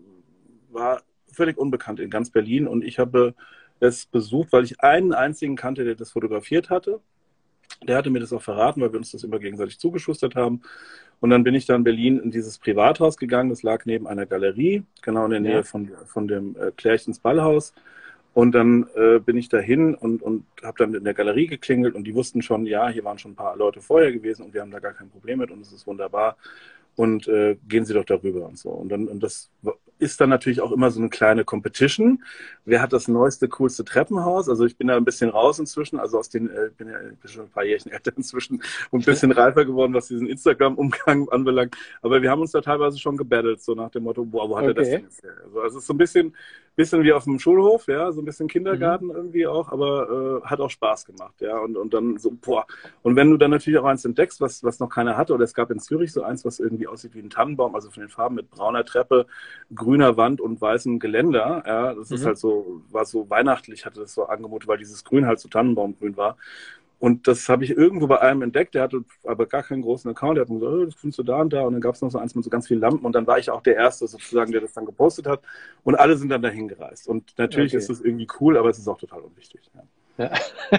Speaker 2: war völlig unbekannt in ganz Berlin und ich habe es besucht, weil ich einen einzigen kannte, der das fotografiert hatte. Der hatte mir das auch verraten, weil wir uns das immer gegenseitig zugeschustert haben. Und dann bin ich da in Berlin in dieses Privathaus gegangen. Das lag neben einer Galerie, genau in der Nähe
Speaker 1: Ja.
Speaker 2: von, von dem äh, Klärchens Ballhaus. Und dann äh, bin ich dahin und, und habe dann in der Galerie geklingelt und die wussten schon, ja, hier waren schon ein paar Leute vorher gewesen und wir haben da gar kein Problem mit und es ist wunderbar. Und äh, gehen Sie doch darüber und so. Und dann, und das ist dann natürlich auch immer so eine kleine Competition. Wer hat das neueste, coolste Treppenhaus? Also ich bin da ein bisschen raus inzwischen, also aus den, äh, ich bin ja ich bin schon ein paar Jährchen älter inzwischen und ein bisschen reifer geworden, was diesen Instagram-Umgang anbelangt. Aber wir haben uns da teilweise schon gebettelt, so nach dem Motto, boah, wo hat er das denn
Speaker 1: Okay.
Speaker 2: jetzt her? Also es ist so ein bisschen, bisschen wie auf dem Schulhof, ja, so ein bisschen
Speaker 1: Mhm.
Speaker 2: Kindergarten irgendwie auch, aber äh, hat auch Spaß gemacht, ja. Und, und dann so, boah. Und wenn du dann natürlich auch eins entdeckst, was, was noch keiner hatte, oder es gab in Zürich so eins, was irgendwie aussieht wie ein Tannenbaum, also von den Farben mit brauner Treppe, grüner Wand und weißem Geländer, ja, das ist
Speaker 1: Mhm.
Speaker 2: halt so, war so weihnachtlich, hatte das so angemutet, weil dieses Grün halt so Tannenbaumgrün war. Und das habe ich irgendwo bei einem entdeckt, der hatte aber gar keinen großen Account, der hat mir gesagt, oh, das findest du da und da und dann gab es noch so eins mit so ganz vielen Lampen und dann war ich auch der Erste sozusagen, der das dann gepostet hat und alle sind dann dahin gereist. Und natürlich ist
Speaker 1: Okay.
Speaker 2: das irgendwie cool, aber es ist auch total unwichtig.
Speaker 1: Ja.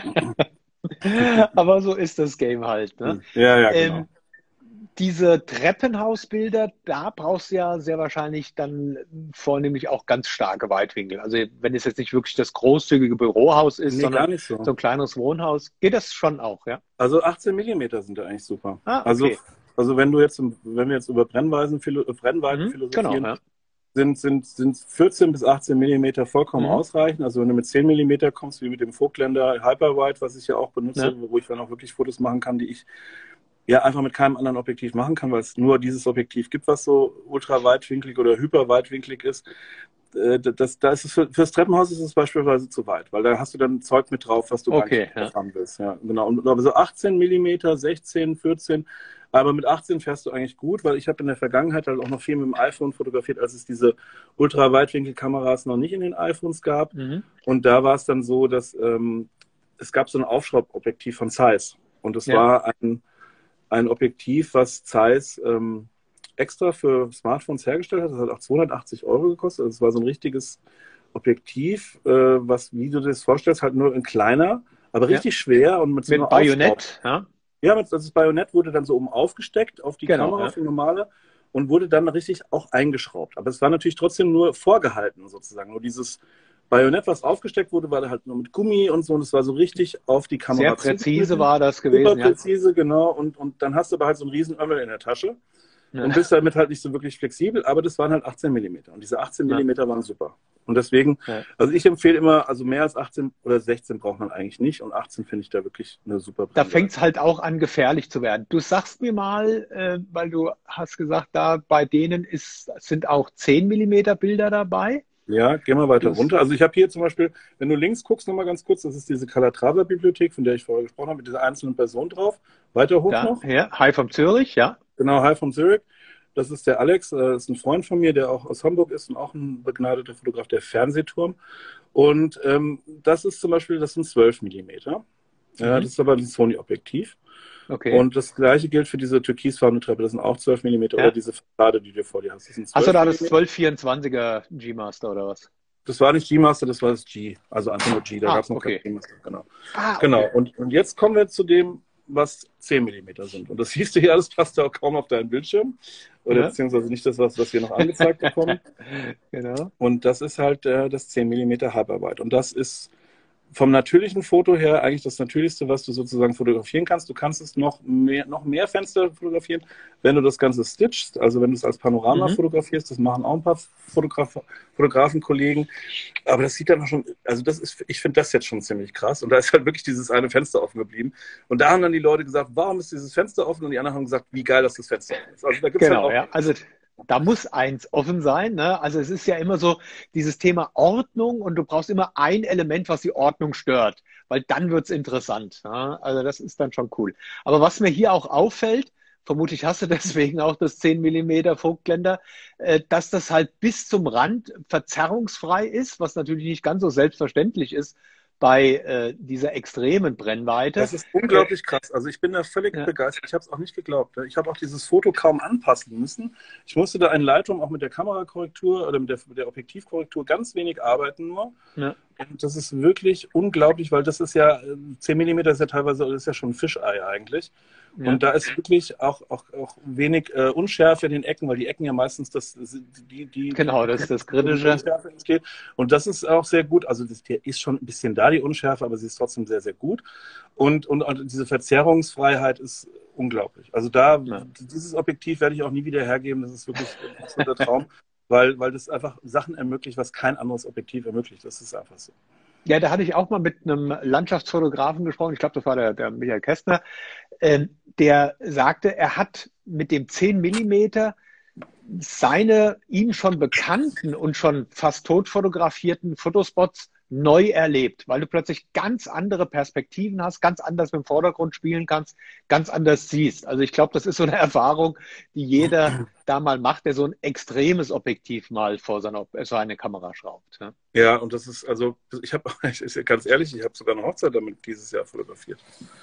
Speaker 1: Aber so ist das Game halt, ne?
Speaker 2: Ja, ja, ja, genau.
Speaker 1: Ähm, diese Treppenhausbilder, da brauchst du ja sehr wahrscheinlich dann vornehmlich auch ganz starke Weitwinkel. Also wenn es jetzt nicht wirklich das großzügige Bürohaus ist,
Speaker 2: Nee, gar
Speaker 1: sondern
Speaker 2: nicht so.
Speaker 1: so ein kleineres Wohnhaus, geht das schon auch, ja?
Speaker 2: Also achtzehn Millimeter sind da eigentlich super.
Speaker 1: Ah,
Speaker 2: Also,
Speaker 1: okay.
Speaker 2: also wenn du jetzt, wenn wir jetzt über Brennweiten, philo- Brennweiten
Speaker 1: Mhm, genau,
Speaker 2: philosophieren,
Speaker 1: ja.
Speaker 2: sind, sind, sind vierzehn bis achtzehn Millimeter vollkommen
Speaker 1: Mhm,
Speaker 2: ausreichend. Also wenn du mit zehn Millimeter kommst, wie mit dem Vogtländer Hyperwide, was ich ja auch benutze,
Speaker 1: ja.
Speaker 2: wo ich dann auch wirklich Fotos machen kann, die ich ja einfach mit keinem anderen Objektiv machen kann, weil es nur dieses Objektiv gibt, was so ultraweitwinklig oder hyperweitwinklig ist. Äh, Das, da ist es für, fürs Treppenhaus ist es beispielsweise zu weit, weil da hast du dann Zeug mit drauf, was du gar nicht
Speaker 1: Okay, ja.
Speaker 2: drauf haben willst. Ja, genau. Und aber so achtzehn Millimeter, sechzehn, vierzehn, aber mit achtzehn fährst du eigentlich gut, weil ich habe in der Vergangenheit halt auch noch viel mit dem iPhone fotografiert, als es diese Ultraweitwinkelkameras noch nicht in den iPhones gab.
Speaker 1: Mhm,
Speaker 2: Und da war es dann so, dass ähm, es gab so ein Aufschraubobjektiv von Zeiss. Und es
Speaker 1: ja.
Speaker 2: war ein, ein Objektiv, was Zeiss ähm, extra für Smartphones hergestellt hat. Das hat auch zweihundertachtzig Euro gekostet. Also es war so ein richtiges Objektiv, äh, was, wie du dir das vorstellst, halt nur ein kleiner, aber
Speaker 1: Ja.
Speaker 2: richtig schwer und mit so
Speaker 1: Mit
Speaker 2: einer Aufschraubung.
Speaker 1: Bajonett, ja.
Speaker 2: Ja, das das Bajonett wurde dann so oben aufgesteckt auf die
Speaker 1: Genau,
Speaker 2: Kamera, auf
Speaker 1: ja.
Speaker 2: die normale und wurde dann richtig auch eingeschraubt. Aber es war natürlich trotzdem nur vorgehalten sozusagen. Nur dieses Bajonett, was aufgesteckt wurde, war halt nur mit Gummi und so und es war so richtig auf die
Speaker 1: Sehr
Speaker 2: Kamera
Speaker 1: präzise
Speaker 2: zugeschnitten.
Speaker 1: war das
Speaker 2: Super
Speaker 1: gewesen, ja.
Speaker 2: präzise, genau. Und, und dann hast du aber halt so einen riesen Ömmel in der Tasche
Speaker 1: Ja.
Speaker 2: und bist damit halt nicht so wirklich flexibel, aber das waren halt achtzehn Millimeter und diese achtzehn
Speaker 1: Ja.
Speaker 2: Millimeter waren super. Und deswegen,
Speaker 1: Ja.
Speaker 2: also ich empfehle immer, also mehr als achtzehn oder sechzehn braucht man eigentlich nicht und achtzehn finde ich da wirklich eine super
Speaker 1: Da fängt
Speaker 2: Brennweite.
Speaker 1: es halt auch an, gefährlich zu werden. Du sagst mir mal, äh, weil du hast gesagt, da bei denen ist, sind auch zehn Millimeter Bilder dabei.
Speaker 2: Ja, geh mal weiter
Speaker 1: Das,
Speaker 2: runter. Also ich habe hier zum Beispiel, wenn du links guckst, nochmal ganz kurz, das ist diese Calatrava-Bibliothek, von der ich vorher gesprochen habe, mit dieser einzelnen Person drauf. Weiter hoch
Speaker 1: da,
Speaker 2: noch.
Speaker 1: hier, Hi vom Zürich, ja.
Speaker 2: Genau, hi von Zurich. Das ist der Alex, äh, ist ein Freund von mir, der auch aus Hamburg ist und auch ein begnadeter Fotograf, der Fernsehturm. Und ähm, das ist zum Beispiel, das sind zwölf Millimeter. Ja,
Speaker 1: Mhm.
Speaker 2: das ist aber ein Sony-Objektiv.
Speaker 1: Okay.
Speaker 2: Und das gleiche gilt für diese türkisfarbene Treppe, das sind auch zwölf Millimeter. Oder
Speaker 1: Ja.
Speaker 2: diese Fassade, die du vor dir hast, das sind
Speaker 1: Hast du
Speaker 2: zwölf
Speaker 1: da das
Speaker 2: Millimeter.
Speaker 1: zwölf vierundzwanziger G-Master oder was?
Speaker 2: Das war nicht G-Master, das war das G. Also einfach nur G, da
Speaker 1: Ah,
Speaker 2: gab es noch
Speaker 1: okay.
Speaker 2: kein G-Master. Genau.
Speaker 1: Ah,
Speaker 2: Genau.
Speaker 1: okay.
Speaker 2: Und, und jetzt kommen wir zu dem, was zehn Millimeter sind. Und das siehst du hier alles, passt ja auch kaum auf deinen Bildschirm. Oder
Speaker 1: Ja.
Speaker 2: beziehungsweise nicht das, was, was wir noch angezeigt bekommen.
Speaker 1: Genau.
Speaker 2: Und das ist halt äh, das zehn Millimeter Hyperwide. Und das ist vom natürlichen Foto her eigentlich das Natürlichste, was du sozusagen fotografieren kannst. Du kannst es noch mehr, noch mehr Fenster fotografieren, wenn du das Ganze stitchst, also wenn du es als Panorama
Speaker 1: Mhm.
Speaker 2: fotografierst. Das machen auch ein paar Fotograf Fotografenkollegen. Aber das sieht dann auch schon, also das ist, ich finde das jetzt schon ziemlich krass. Und da ist halt wirklich dieses eine Fenster offen geblieben. Und da haben dann die Leute gesagt, warum ist dieses Fenster offen? Und die anderen haben gesagt, wie geil, dass das Fenster offen ist. Also da gibt's
Speaker 1: Genau,
Speaker 2: halt auch,
Speaker 1: ja. Also da muss eins offen sein. Ne? Also es ist ja immer so dieses Thema Ordnung und du brauchst immer ein Element, was die Ordnung stört, weil dann wird's interessant. Ne? Also das ist dann schon cool. Aber was mir hier auch auffällt, vermutlich hast du deswegen auch das zehn Millimeter Vogtländer, äh, dass das halt bis zum Rand verzerrungsfrei ist, was natürlich nicht ganz so selbstverständlich ist bei äh, dieser extremen Brennweite.
Speaker 2: das ist
Speaker 1: Äh,
Speaker 2: unglaublich krass. Also ich bin da völlig
Speaker 1: ja,
Speaker 2: begeistert. Ich habe es auch nicht geglaubt. Ich habe auch dieses Foto kaum anpassen müssen. Ich musste da in Lightroom auch mit der Kamerakorrektur oder mit der, mit der Objektivkorrektur ganz wenig arbeiten nur.
Speaker 1: ja,
Speaker 2: Und das ist wirklich unglaublich, weil das ist ja, äh, zehn Millimeter ist ja teilweise, das ist ja schon ein Fischei eigentlich.
Speaker 1: ja.
Speaker 2: Und da ist wirklich auch, auch, auch wenig äh, Unschärfe in den Ecken, weil die Ecken ja meistens das, die, die,
Speaker 1: Genau, das ist das
Speaker 2: wo die
Speaker 1: Kritische.
Speaker 2: Unschärfe entsteht. Und das ist auch sehr gut. Also das, der ist schon ein bisschen da, die Unschärfe, aber sie ist trotzdem sehr, sehr gut. Und, und, und diese Verzerrungsfreiheit ist unglaublich. Also da,
Speaker 1: Ja.
Speaker 2: dieses Objektiv werde ich auch nie wieder hergeben. Das ist wirklich ein absoluter Traum, weil, weil das einfach Sachen ermöglicht, was kein anderes Objektiv ermöglicht. Das ist einfach so.
Speaker 1: Ja, da hatte ich auch mal mit einem Landschaftsfotografen gesprochen. Ich glaube, das war der, der Michael Kästner. Ähm, der sagte, er hat mit dem zehn Millimeter seine ihm schon bekannten und schon fast tot fotografierten Fotospots neu erlebt, weil du plötzlich ganz andere Perspektiven hast, ganz anders mit dem Vordergrund spielen kannst, ganz anders siehst. Also ich glaube, das ist so eine Erfahrung, die jeder da mal macht, der so ein extremes Objektiv mal vor seine, seine Kamera schraubt. Ja,
Speaker 2: Ja, und das ist, also, ich habe, ich ist ja ganz ehrlich, ich habe sogar eine Hochzeit damit dieses Jahr fotografiert.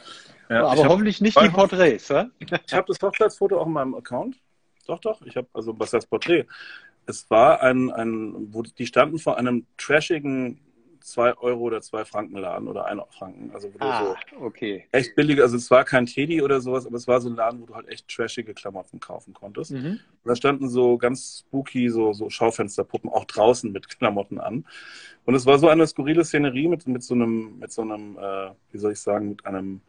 Speaker 2: Ja,
Speaker 1: aber
Speaker 2: ich habe
Speaker 1: hoffentlich nicht die Porträts. Ja?
Speaker 2: ich hab das Hochzeitsfoto auch in meinem Account. Doch, doch. Ich habe, also, was heißt Porträt? Es war ein, ein, wo die standen vor einem trashigen zwei Euro oder zwei Franken Laden oder ein Franken. Also, wo du
Speaker 1: Ah,
Speaker 2: so
Speaker 1: okay.
Speaker 2: echt billige, also es war kein Teddy oder sowas, aber es war so ein Laden, wo du halt echt trashige Klamotten kaufen konntest.
Speaker 1: Mhm.
Speaker 2: Und da standen so ganz spooky, so, so Schaufensterpuppen auch draußen mit Klamotten an. Und es war so eine skurrile Szenerie mit, mit so einem, mit so einem, äh, wie soll ich sagen, mit einem,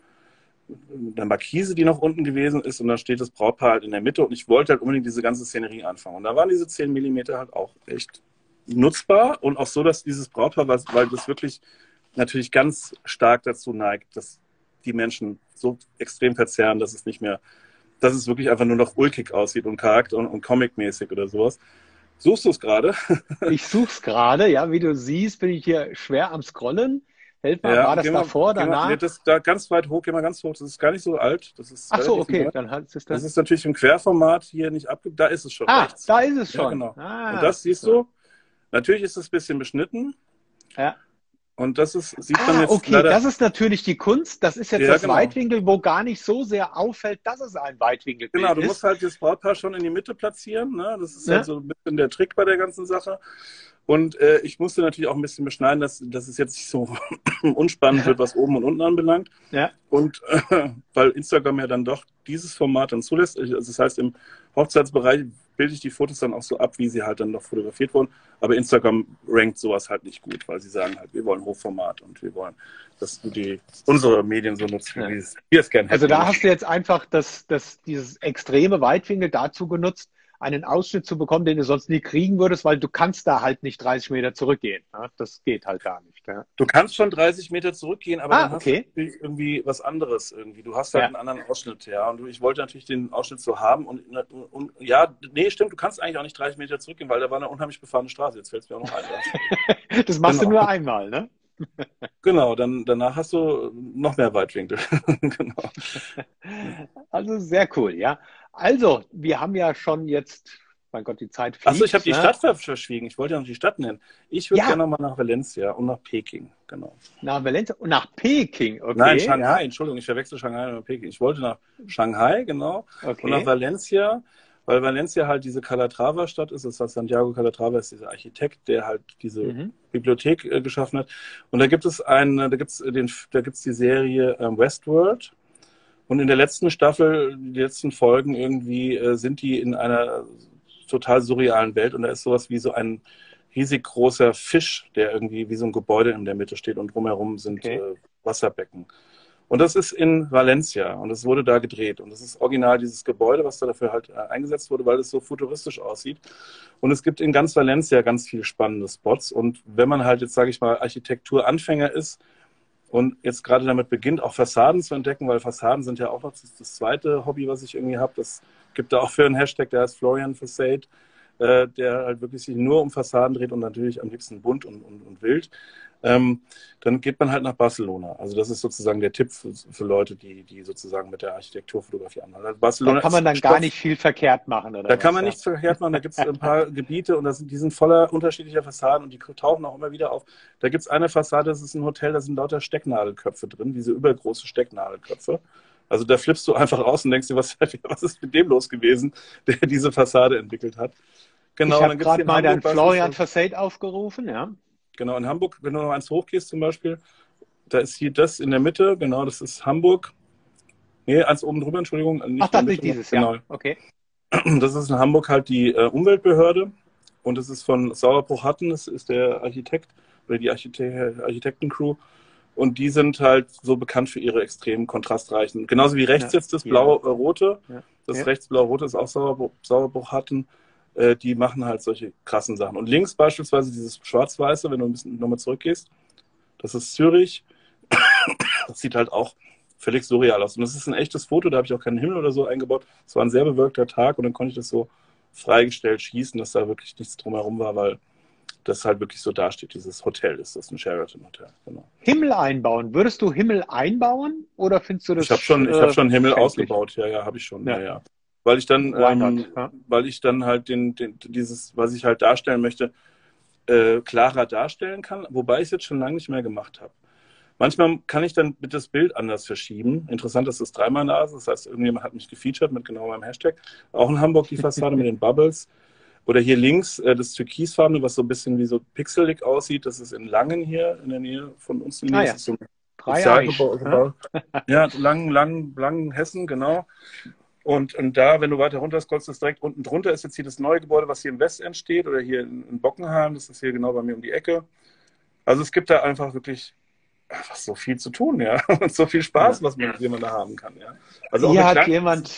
Speaker 2: mit einer Markise, die noch unten gewesen ist, und da steht das Brautpaar halt in der Mitte, und ich wollte halt unbedingt diese ganze Szenerie anfangen. Und da waren diese zehn Millimeter halt auch echt nutzbar und auch so, dass dieses Brautpaar, weil das wirklich natürlich ganz stark dazu neigt, dass die Menschen so extrem verzerren, dass es nicht mehr, dass es wirklich einfach nur noch ulkig aussieht und Charakter- und, und Comic-mäßig oder sowas. Suchst du es gerade?
Speaker 1: Ich suche es gerade, ja, wie du siehst, bin ich hier schwer am Scrollen. Hält mal,
Speaker 2: Ja,
Speaker 1: war das
Speaker 2: geh mal,
Speaker 1: davor,
Speaker 2: geh mal,
Speaker 1: danach?
Speaker 2: nee, das da ganz weit hoch, geh mal ganz hoch. Das ist gar nicht so alt. Das ist
Speaker 1: Ach so,
Speaker 2: relativ
Speaker 1: okay,
Speaker 2: neu.
Speaker 1: dann halt es
Speaker 2: Das
Speaker 1: da.
Speaker 2: ist natürlich im Querformat hier nicht abge... Da ist es schon
Speaker 1: Ah,
Speaker 2: rechts.
Speaker 1: da ist es
Speaker 2: Ja,
Speaker 1: schon.
Speaker 2: genau.
Speaker 1: Ah,
Speaker 2: Und das siehst
Speaker 1: so.
Speaker 2: du. Natürlich ist es ein bisschen beschnitten.
Speaker 1: Ja.
Speaker 2: Und das ist, sieht man
Speaker 1: Ah,
Speaker 2: jetzt
Speaker 1: okay,
Speaker 2: leider...
Speaker 1: das ist natürlich die Kunst. Das ist jetzt
Speaker 2: Ja,
Speaker 1: das
Speaker 2: genau.
Speaker 1: Weitwinkel, wo gar nicht so sehr auffällt, dass es ein Weitwinkelbild
Speaker 2: Genau, du
Speaker 1: ist.
Speaker 2: musst halt das Brautpaar schon in die Mitte platzieren. Ne? Das ist
Speaker 1: Ja.
Speaker 2: halt so ein bisschen der Trick bei der ganzen Sache. Und äh, ich musste natürlich auch ein bisschen beschneiden, dass, dass es jetzt nicht so unspannend wird, was oben und unten anbelangt.
Speaker 1: Ja.
Speaker 2: Und äh, weil Instagram ja dann doch dieses Format dann zulässt. Also das heißt, im Hochzeitsbereich bilde ich die Fotos dann auch so ab, wie sie halt dann noch fotografiert wurden. Aber Instagram rankt sowas halt nicht gut, weil sie sagen halt, wir wollen Hochformat und wir wollen, dass du die unsere Medien so nutzt, wie
Speaker 1: Ja.
Speaker 2: wir es gerne hätten.
Speaker 1: Also da hast du jetzt einfach das, das, dieses extreme Weitwinkel dazu genutzt, einen Ausschnitt zu bekommen, den du sonst nie kriegen würdest, weil du kannst da halt nicht dreißig Meter zurückgehen. Ja? Das geht halt gar nicht. Ja?
Speaker 2: Du kannst schon dreißig Meter zurückgehen, aber
Speaker 1: Ah,
Speaker 2: dann hast du
Speaker 1: okay.
Speaker 2: natürlich irgendwie was anderes irgendwie. Du hast halt
Speaker 1: Ja.
Speaker 2: einen anderen Ausschnitt, ja. Und ich wollte natürlich den Ausschnitt so haben. Und, und ja, nee, stimmt, du kannst eigentlich auch nicht dreißig Meter zurückgehen, weil da war eine unheimlich befahrene Straße. Jetzt fällt es mir auch noch ein.
Speaker 1: Das machst
Speaker 2: Genau.
Speaker 1: du nur einmal, ne?
Speaker 2: Genau, dann danach hast du noch mehr Weitwinkel. Genau.
Speaker 1: Also sehr cool, ja. Also, wir haben ja schon jetzt, mein Gott, die Zeit fliegt.
Speaker 2: Achso, ich habe die
Speaker 1: ne?
Speaker 2: Stadt ver- verschwiegen. Ich wollte ja noch die Stadt nennen. Ich würde
Speaker 1: Ja.
Speaker 2: gerne nochmal nach Valencia und nach Peking. Genau.
Speaker 1: Nach Valencia und nach Peking, okay.
Speaker 2: Nein, Shanghai,
Speaker 1: ja.
Speaker 2: Entschuldigung, ich verwechsel Shanghai mit Peking. Ich wollte nach Shanghai, genau,
Speaker 1: Okay.
Speaker 2: und nach Valencia, weil Valencia halt diese Calatrava-Stadt ist. Das heißt, Santiago Calatrava ist dieser Architekt, der halt diese
Speaker 1: Mhm.
Speaker 2: Bibliothek äh, geschaffen hat. Und da gibt es eine, da gibt's den, da gibt's die Serie ähm, Westworld. Und in der letzten Staffel, die letzten Folgen irgendwie, äh, sind die in einer total surrealen Welt. Und da ist sowas wie so ein riesig großer Fisch, der irgendwie wie so ein Gebäude in der Mitte steht und drumherum sind
Speaker 1: Okay.
Speaker 2: äh, Wasserbecken. Und das ist in Valencia und es wurde da gedreht. Und das ist original dieses Gebäude, was da dafür halt äh, eingesetzt wurde, weil es so futuristisch aussieht. Und es gibt in ganz Valencia ganz viele spannende Spots. Und wenn man halt jetzt, sage ich mal, Architekturanfänger ist und jetzt gerade damit beginnt, auch Fassaden zu entdecken, weil Fassaden sind ja auch noch das, das zweite Hobby, was ich irgendwie habe. Das gibt da auch für einen Hashtag, der heißt Florian Facade, äh, der halt wirklich sich nur um Fassaden dreht und natürlich am liebsten bunt und, und, und wild. Ähm, dann geht man halt nach Barcelona. Also das ist sozusagen der Tipp für, für Leute, die, die sozusagen mit der Architekturfotografie anfangen. Also Barcelona
Speaker 1: Da kann man dann
Speaker 2: ist
Speaker 1: gar
Speaker 2: Stoff,
Speaker 1: nicht viel verkehrt machen, oder
Speaker 2: da
Speaker 1: was?
Speaker 2: kann man
Speaker 1: ja?
Speaker 2: nichts verkehrt machen. Da gibt es ein paar Gebiete und das sind, die sind voller unterschiedlicher Fassaden und die tauchen auch immer wieder auf. Da gibt es eine Fassade, das ist ein Hotel, da sind lauter Stecknadelköpfe drin, diese übergroße Stecknadelköpfe. Also da flippst du einfach raus und denkst dir, was, was ist mit dem los gewesen, der diese Fassade entwickelt hat. Genau,
Speaker 1: Ich
Speaker 2: und
Speaker 1: habe
Speaker 2: dann gibt's hier
Speaker 1: gerade
Speaker 2: in
Speaker 1: mal deinen
Speaker 2: Hamburg
Speaker 1: Florian
Speaker 2: beispielsweise-
Speaker 1: Facade aufgerufen, ja.
Speaker 2: Genau, in Hamburg, wenn du noch eins hochgehst zum Beispiel, da ist hier das in der Mitte, genau, das ist Hamburg. Nee, eins oben drüber, Entschuldigung. Nicht
Speaker 1: Ach,
Speaker 2: in der
Speaker 1: das
Speaker 2: Mitte,
Speaker 1: nicht dieses,
Speaker 2: genau.
Speaker 1: ja. Okay.
Speaker 2: Das ist in Hamburg halt die äh, Umweltbehörde und das ist von Sauerbruch-Hatten, das ist der Architekt oder die Archite Architektencrew. Und die sind halt so bekannt für ihre extrem kontrastreichen. Genauso wie rechts
Speaker 1: Ja,
Speaker 2: jetzt das
Speaker 1: ja.
Speaker 2: blau-rote.
Speaker 1: Ja.
Speaker 2: Das
Speaker 1: Ja.
Speaker 2: rechts blau-rote ist auch Sauerbruch, Sauerbruch-Hatten. Äh, die machen halt solche krassen Sachen. Und links beispielsweise dieses schwarz-weiße, wenn du ein bisschen nochmal zurückgehst, das ist Zürich. Das sieht halt auch völlig surreal aus. Und das ist ein echtes Foto, da habe ich auch keinen Himmel oder so eingebaut. Es war ein sehr bewölkter Tag und dann konnte ich das so freigestellt schießen, dass da wirklich nichts drumherum war, weil das halt wirklich so dasteht. Dieses Hotel ist das, ein Sheraton-Hotel. Genau.
Speaker 1: Himmel einbauen. Würdest du Himmel einbauen oder findest du das?
Speaker 2: Ich habe schon, ich
Speaker 1: äh,
Speaker 2: hab schon Himmel
Speaker 1: schändlich?
Speaker 2: ausgebaut, ja, ja, habe ich schon, ja,
Speaker 1: Ja.
Speaker 2: ja. Weil ich dann,
Speaker 1: Why
Speaker 2: ähm,
Speaker 1: not? Ja.
Speaker 2: weil ich dann halt den, den, dieses, was ich halt darstellen möchte, äh, klarer darstellen kann, wobei ich es jetzt schon lange nicht mehr gemacht habe. Manchmal kann ich dann das Bild anders verschieben. Interessant, dass das dreimal da ist. Das heißt, irgendjemand hat mich gefeatured mit genau meinem Hashtag. Auch in Hamburg die Fassade mit den Bubbles. Oder hier links äh, das Türkisfarbene, was so ein bisschen wie so pixelig aussieht. Das ist in Langen hier, in der Nähe von uns. In der
Speaker 1: Ah,
Speaker 2: Nähe.
Speaker 1: ja.
Speaker 2: Das ist so ein
Speaker 1: Dreieich.
Speaker 2: Sozialgebäude. Ja, Langen, Langen, Langen, Hessen, genau. Und, und da, wenn du weiter runter scrollst, ist direkt unten drunter ist jetzt hier das neue Gebäude, was hier im Westend steht oder hier in, in Bockenheim. Das ist hier genau bei mir um die Ecke. Also es gibt da einfach wirklich einfach so viel zu tun, ja. Und so viel Spaß,
Speaker 1: Ja.
Speaker 2: was man, den man da haben kann, ja. Also auch
Speaker 1: Hier
Speaker 2: mit
Speaker 1: hat
Speaker 2: Klang-
Speaker 1: jemand,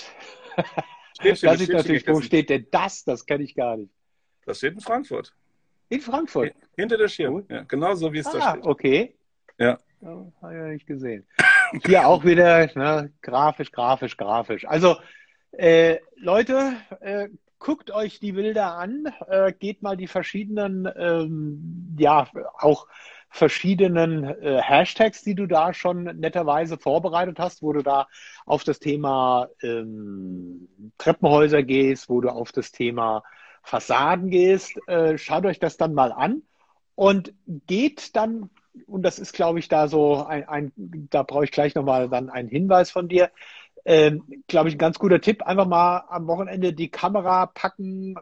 Speaker 2: Steht hier
Speaker 1: das
Speaker 2: mit
Speaker 1: ist natürlich, wo
Speaker 2: Schildchen
Speaker 1: steht denn das? Das kenne ich gar nicht.
Speaker 2: Das steht in Frankfurt.
Speaker 1: In Frankfurt.
Speaker 2: Hinter der Schirm.
Speaker 1: Cool.
Speaker 2: Ja, genau so, wie es da
Speaker 1: Ah,
Speaker 2: steht.
Speaker 1: okay.
Speaker 2: Ja.
Speaker 1: Oh, habe ich ja nicht gesehen. Hier auch wieder ne, grafisch, grafisch, grafisch. Also, äh, Leute, äh, guckt euch die Bilder an, äh, geht mal die verschiedenen, ähm, ja, auch verschiedenen äh, Hashtags, die du da schon netterweise vorbereitet hast, wo du da auf das Thema ähm, Treppenhäuser gehst, wo du auf das Thema Fassaden gehst. Äh, schaut euch das dann mal an und geht dann, und das ist, glaube ich, da so ein, ein da brauche ich gleich nochmal dann einen Hinweis von dir, ähm, glaube ich, ein ganz guter Tipp, einfach mal am Wochenende die Kamera packen,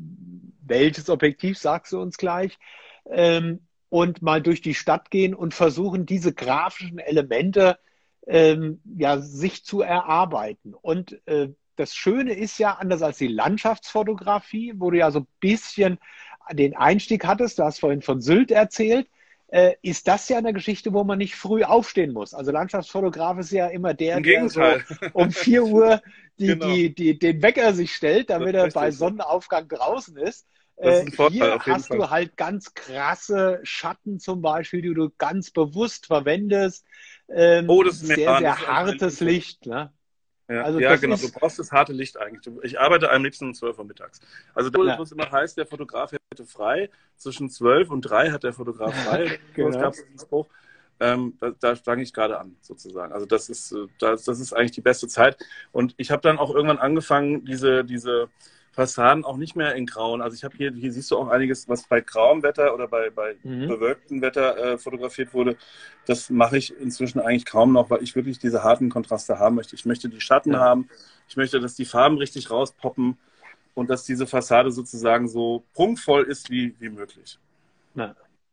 Speaker 1: welches Objektiv, sagst du uns gleich, ähm, und mal durch die Stadt gehen und versuchen, diese grafischen Elemente ähm, ja, sich zu erarbeiten. Und äh, das Schöne ist ja, anders als die Landschaftsfotografie, wo du ja so ein bisschen den Einstieg hattest, du hast vorhin von Sylt erzählt, äh, ist das ja eine Geschichte, wo man nicht früh aufstehen muss. Also Landschaftsfotograf ist ja immer der,
Speaker 2: Im
Speaker 1: der so
Speaker 2: Gegenteil.
Speaker 1: um vier Uhr die,
Speaker 2: Genau.
Speaker 1: die, die, den Wecker sich stellt,
Speaker 2: Das
Speaker 1: damit
Speaker 2: ist
Speaker 1: er bei
Speaker 2: richtig.
Speaker 1: Sonnenaufgang draußen ist.
Speaker 2: Das ist
Speaker 1: Äh,
Speaker 2: ein Vorteil,
Speaker 1: hier
Speaker 2: auf jeden
Speaker 1: hast
Speaker 2: Fall.
Speaker 1: du halt ganz krasse Schatten zum Beispiel, die du ganz bewusst verwendest.
Speaker 2: Oh,
Speaker 1: Ähm,
Speaker 2: das ist mir
Speaker 1: sehr,
Speaker 2: an. Das ist
Speaker 1: sehr
Speaker 2: eigentlich mein
Speaker 1: hartes
Speaker 2: Lieblingsfotograf.
Speaker 1: Licht. Ne?
Speaker 2: Ja,
Speaker 1: Also
Speaker 2: ja,
Speaker 1: das
Speaker 2: genau. Du
Speaker 1: ist,
Speaker 2: brauchst das harte Licht eigentlich. Du- Ich arbeite am liebsten um zwölf Uhr mittags. Also da, wo
Speaker 1: ja,
Speaker 2: es immer heißt, der Fotograf hätte frei. Zwischen zwölf und drei hat der Fotograf frei. So gab
Speaker 1: genau.
Speaker 2: es diesen Spruch. Ähm, da, da fange ich gerade an, sozusagen. Also das ist, äh, das, das ist eigentlich die beste Zeit. Und ich habe dann auch irgendwann angefangen, diese, diese Fassaden auch nicht mehr in grauen. Also ich habe hier, hier siehst du auch einiges, was bei grauem Wetter oder bei, bei
Speaker 1: Mhm.
Speaker 2: bewölktem Wetter äh, fotografiert wurde. Das mache ich inzwischen eigentlich kaum noch, weil ich wirklich diese harten Kontraste haben möchte. Ich möchte die Schatten
Speaker 1: Ja.
Speaker 2: haben. Ich möchte, dass die Farben richtig rauspoppen und dass diese Fassade sozusagen so prunkvoll ist wie, wie möglich.
Speaker 1: Ja.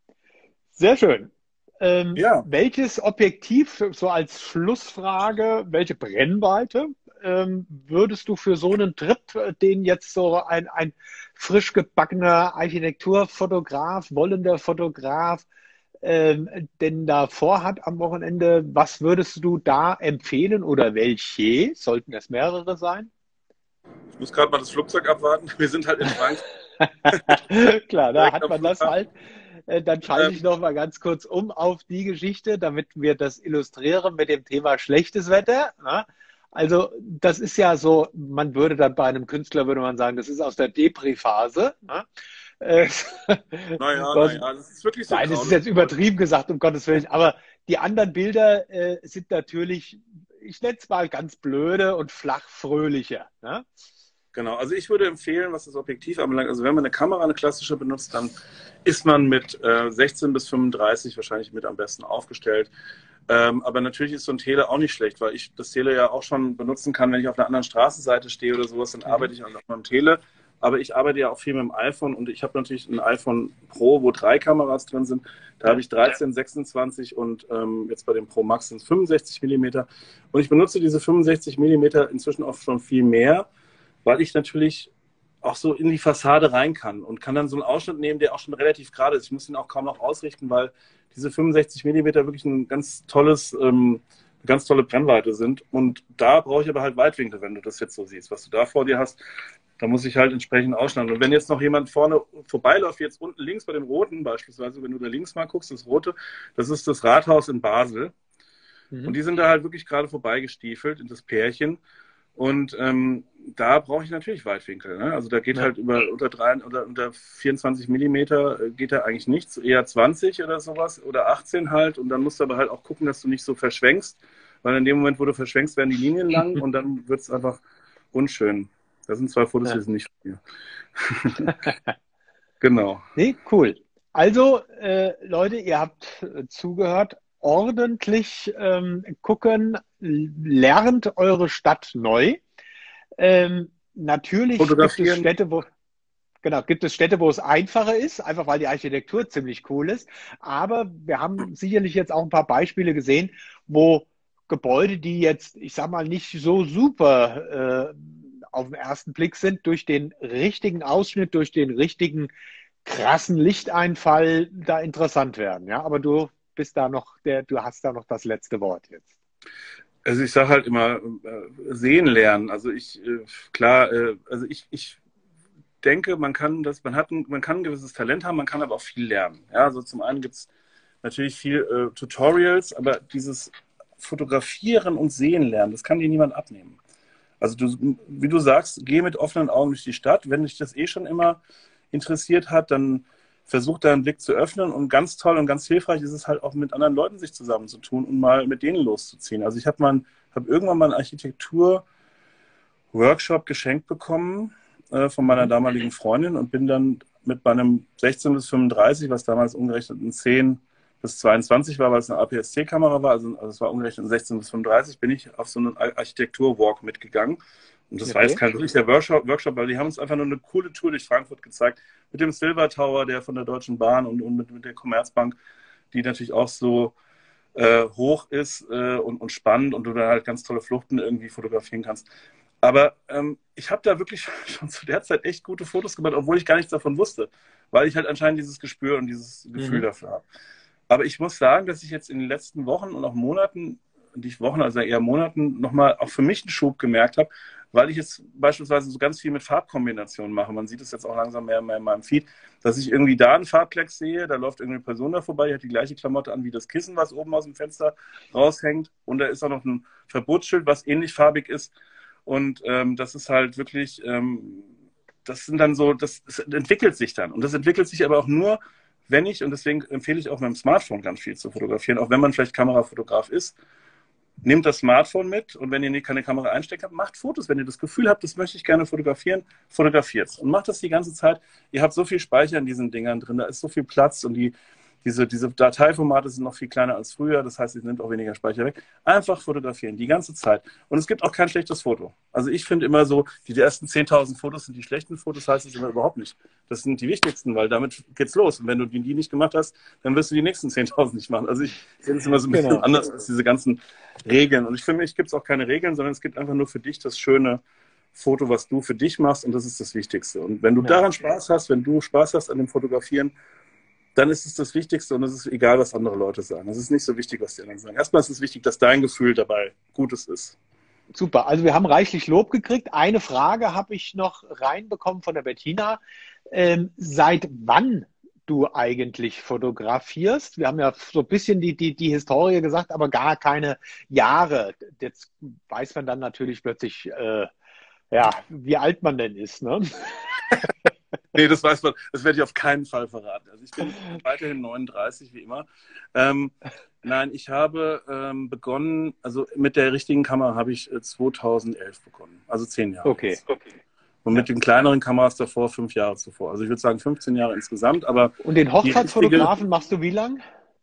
Speaker 1: Sehr schön. Ähm,
Speaker 2: Ja,
Speaker 1: welches Objektiv, so als Schlussfrage, welche Brennweite ähm, würdest du für so einen Trip, äh, den jetzt so ein, ein frisch gebackener Architekturfotograf, wollender Fotograf, ähm, denn da vorhat am Wochenende, was würdest du da empfehlen oder welche? Sollten es mehrere sein?
Speaker 2: ich muss gerade mal das Flugzeug abwarten. Wir sind halt in Frankfurt
Speaker 1: Klar, da
Speaker 2: direkt
Speaker 1: hat
Speaker 2: am
Speaker 1: man das
Speaker 2: Flughafen.
Speaker 1: halt. Äh, Dann schalte ich
Speaker 2: Ähm,
Speaker 1: noch mal ganz kurz um auf die Geschichte, damit wir das illustrieren mit dem Thema schlechtes Wetter. Ne? Also das ist ja so, man würde dann bei einem Künstler, würde man sagen, das ist aus der Depri-Phase. Ne? Äh,
Speaker 2: naja,
Speaker 1: was,
Speaker 2: naja, das ist wirklich so
Speaker 1: nein, das
Speaker 2: grau.
Speaker 1: ist
Speaker 2: Das
Speaker 1: jetzt
Speaker 2: ist voll.
Speaker 1: übertrieben gesagt, um Gottes Willen. Aber die anderen Bilder äh, sind natürlich, ich nenne es mal ganz blöde und flach fröhlicher. Ne?
Speaker 2: Genau, also ich würde empfehlen, was das Objektiv anbelangt, also wenn man eine Kamera, eine klassische benutzt, dann ist man mit äh, sechzehn bis fünfunddreißig wahrscheinlich mit am besten aufgestellt. Ähm, aber natürlich ist so ein Tele auch nicht schlecht, weil ich das Tele ja auch schon benutzen kann, wenn ich auf einer anderen Straßenseite stehe oder sowas, dann
Speaker 1: Mhm.
Speaker 2: arbeite ich auch noch mit dem Tele. Aber ich arbeite ja auch viel mit dem iPhone und ich habe natürlich ein iPhone Pro, wo drei Kameras drin sind. Da habe
Speaker 1: Ja.
Speaker 2: ich dreizehn, sechsundzwanzig und ähm, jetzt bei dem Pro Max sind es fünfundsechzig Millimeter. Und ich benutze diese fünfundsechzig Millimeter inzwischen auch schon viel mehr, weil ich natürlich auch so in die Fassade rein kann und kann dann so einen Ausschnitt nehmen, der auch schon relativ gerade ist. Ich muss ihn auch kaum noch ausrichten, weil diese fünfundsechzig Millimeter wirklich ein ganz tolles, ähm, eine ganz tolle Brennweite sind. Und da brauche ich aber halt Weitwinkel, wenn du das jetzt so siehst. Was du da vor dir hast, da muss ich halt entsprechend ausschneiden. Und wenn jetzt noch jemand vorne vorbeiläuft, jetzt unten links bei den Roten beispielsweise, wenn du da links mal guckst, das Rote, das ist das Rathaus in Basel. Und
Speaker 1: Mhm.
Speaker 2: die sind da halt wirklich gerade vorbeigestiefelt in das Pärchen. Und ähm, da brauche ich natürlich Weitwinkel. Ne? Also da geht
Speaker 1: Ja.
Speaker 2: halt über unter, drei, oder unter vierundzwanzig Millimeter äh, geht da eigentlich nichts, eher zwanzig oder sowas oder achtzehn halt. Und dann musst du aber halt auch gucken, dass du nicht so verschwenkst, weil in dem Moment, wo du verschwenkst, werden die Linien lang und dann wird es einfach unschön. Das sind zwei Fotos, die
Speaker 1: Ja.
Speaker 2: sind nicht von mir. Genau.
Speaker 1: Nee, cool. Also, äh, Leute, ihr habt äh, zugehört. Ordentlich ähm, gucken, lernt eure Stadt neu. Ähm, natürlich gibt es
Speaker 2: Fotografieren.
Speaker 1: Städte, wo, genau, gibt es Städte, wo es einfacher ist, einfach weil die Architektur ziemlich cool ist. Aber wir haben sicherlich jetzt auch ein paar Beispiele gesehen, wo Gebäude, die jetzt, ich sag mal, nicht so super äh, auf den ersten Blick sind, durch den richtigen Ausschnitt, durch den richtigen krassen Lichteinfall da interessant werden. Ja, aber du bist da noch der, du hast da noch das letzte Wort jetzt.
Speaker 2: Also ich sage halt immer, äh, sehen lernen. Also ich, äh, klar, äh, also ich, ich denke, man kann das, man hat ein, man kann ein gewisses Talent haben, man kann aber auch viel lernen. Ja, also zum einen gibt es natürlich viel äh, Tutorials, aber dieses Fotografieren und Sehen lernen, das kann dir niemand abnehmen. Also du, wie du sagst, geh mit offenen Augen durch die Stadt. Wenn dich das eh schon immer interessiert hat, dann versuch deinen Blick zu öffnen. Und ganz toll und ganz hilfreich ist es halt auch mit anderen Leuten sich zusammenzutun und mal mit denen loszuziehen. Also ich habe mal, habe irgendwann mal einen Architektur-Workshop geschenkt bekommen äh, von meiner
Speaker 1: Mhm.
Speaker 2: damaligen Freundin und bin dann mit meinem sechzehn bis fünfunddreißig, was damals umgerechnet ein zehn bis zweiundzwanzig war, weil es eine A P S C-Kamera war, also, also es war umgerechnet sechzehn bis fünfunddreißig, bin ich auf so einen Architektur-Walk mitgegangen. Und das war jetzt
Speaker 1: Okay.
Speaker 2: kein wirklicher Workshop, Workshop, weil die haben uns einfach nur eine coole Tour durch Frankfurt gezeigt. Mit dem Silver Tower, der von der Deutschen Bahn und, und mit, mit der Commerzbank, die natürlich auch so äh, hoch ist äh, und, und spannend und du da halt ganz tolle Fluchten irgendwie fotografieren kannst. Aber ähm, ich habe da wirklich schon zu der Zeit echt gute Fotos gemacht, obwohl ich gar nichts davon wusste, weil ich halt anscheinend dieses Gespür und dieses Gefühl
Speaker 1: Mhm.
Speaker 2: dafür habe. Aber ich muss sagen, dass ich jetzt in den letzten Wochen und auch Monaten, nicht Wochen, also eher Monaten, nochmal auch für mich einen Schub gemerkt habe, weil ich jetzt beispielsweise so ganz viel mit Farbkombinationen mache. Man sieht es jetzt auch langsam mehr, mehr in meinem Feed, dass ich irgendwie da einen Farbklecks sehe, da läuft irgendeine Person da vorbei, die hat die gleiche Klamotte an wie das Kissen, was oben aus dem Fenster raushängt. Und da ist auch noch ein Verbotsschild, was ähnlich farbig ist. Und ähm, das ist halt wirklich, ähm, das sind dann so, das, das entwickelt sich dann. Und das entwickelt sich aber auch nur, wenn ich, und deswegen empfehle ich auch mit dem Smartphone ganz viel zu fotografieren, auch wenn man vielleicht Kamerafotograf ist, nehmt das Smartphone mit und wenn ihr keine Kamera einsteckt habt, macht Fotos. Wenn ihr das Gefühl habt, das möchte ich gerne fotografieren, fotografiert es. Und macht das die ganze Zeit. Ihr habt so viel Speicher in diesen Dingern drin, da ist so viel Platz und die, diese, diese Dateiformate sind noch viel kleiner als früher. Das heißt, ihr nehmt auch weniger Speicher weg. Einfach fotografieren, die ganze Zeit. Und es gibt auch kein schlechtes Foto. Also ich finde immer so, die ersten zehntausend Fotos sind die schlechten Fotos, heißt es immer überhaupt nicht. Das sind die wichtigsten, weil damit geht's los. Und wenn du die nicht gemacht hast, dann wirst du die nächsten zehntausend nicht machen. Also ich sehe das immer so ein bisschen
Speaker 1: Genau.
Speaker 2: anders als diese ganzen Regeln. Und ich finde, mich gibt es auch keine Regeln, sondern es gibt einfach nur für dich das schöne Foto, was du für dich machst. Und das ist das Wichtigste. Und wenn du
Speaker 1: Ja.
Speaker 2: daran Spaß hast, wenn du Spaß hast an dem Fotografieren, dann ist es das Wichtigste und es ist egal, was andere Leute sagen. Es ist nicht so wichtig, was die anderen sagen. Erstmal ist es wichtig, dass dein Gefühl dabei Gutes ist.
Speaker 1: Super, also wir haben reichlich Lob gekriegt. Eine Frage habe ich noch reinbekommen von der Bettina. Ähm, seit wann du eigentlich fotografierst? Wir haben ja so ein bisschen die, die, die Historie gesagt, aber gar keine Jahre. Jetzt weiß man dann natürlich plötzlich, äh, ja, wie alt man denn ist, ne?
Speaker 2: Nee, das weiß man, das werde ich auf keinen Fall verraten. Also ich bin weiterhin neununddreißig, wie immer. Ähm, nein, ich habe ähm, begonnen, also mit der richtigen Kamera habe ich äh, zweitausendelf begonnen, also zehn Jahre.
Speaker 1: Okay.
Speaker 2: okay. Und mit den kleineren Kameras davor fünf Jahre zuvor. Also ich würde sagen fünfzehn Jahre insgesamt. Aber
Speaker 1: und den Hochzeitsfotografen
Speaker 2: richtige,
Speaker 1: machst du wie lang?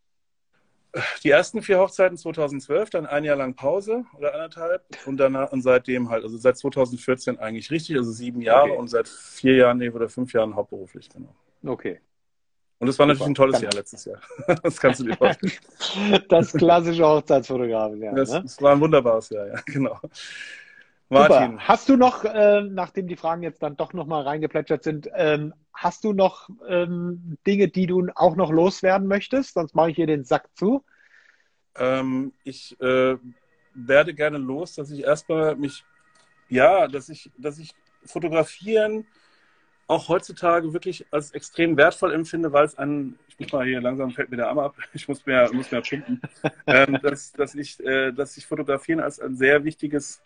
Speaker 2: Die ersten vier Hochzeiten zweitausendzwölf, dann ein Jahr lang Pause oder anderthalb und danach und seitdem halt, also seit zweitausendvierzehn eigentlich richtig, also sieben Jahre okay. Und seit vier Jahren nee, oder fünf Jahren hauptberuflich, genau.
Speaker 1: Okay.
Speaker 2: Und es war
Speaker 1: Super.
Speaker 2: natürlich ein tolles
Speaker 1: Dann.
Speaker 2: Jahr letztes Jahr. Das kannst du dir vorstellen.
Speaker 1: Das klassische Hochzeitsfotograf, ja.
Speaker 2: Das,
Speaker 1: ne?
Speaker 2: das war ein wunderbares Jahr, ja, genau. Martin.
Speaker 1: Super. Hast du noch, äh, nachdem die Fragen jetzt dann doch nochmal reingeplätschert sind, ähm, hast du noch ähm, Dinge, die du auch noch loswerden möchtest? Sonst mache ich hier den Sack zu.
Speaker 2: Ähm, ich äh, werde gerne los, dass ich erstmal mich, ja, dass ich, dass ich fotografieren auch heutzutage wirklich als extrem wertvoll empfinde, weil es ein, ich muss mal hier langsam fällt mir der Arm ab, ich muss mir, muss mir pumpen, ähm, dass, dass, ich, äh, dass ich fotografieren als ein sehr wichtiges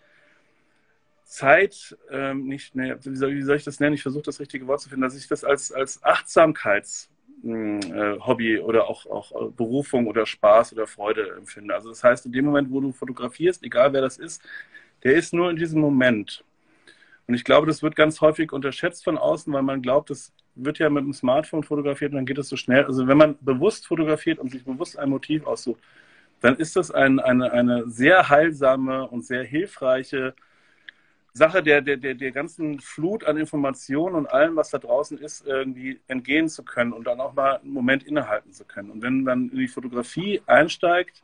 Speaker 2: Zeit, ähm, nicht, ne, wie, soll, wie soll ich das nennen? Ich versuche das richtige Wort zu finden, dass ich das als, als Achtsamkeits- Äh, Hobby oder auch, auch Berufung oder Spaß oder Freude empfinde. Also das heißt, in dem Moment, wo du fotografierst, egal wer das ist, der ist nur in diesem Moment. Und ich glaube, das wird ganz häufig unterschätzt von außen, weil man glaubt, das wird ja mit dem Smartphone fotografiert und dann geht es so schnell. Also wenn man bewusst fotografiert und sich bewusst ein Motiv aussucht, dann ist das ein, eine, eine sehr heilsame und sehr hilfreiche Sache der, der, der, der ganzen Flut an Informationen und allem, was da draußen ist, irgendwie entgehen zu können und dann auch mal einen Moment innehalten zu können. Und wenn man dann in die Fotografie einsteigt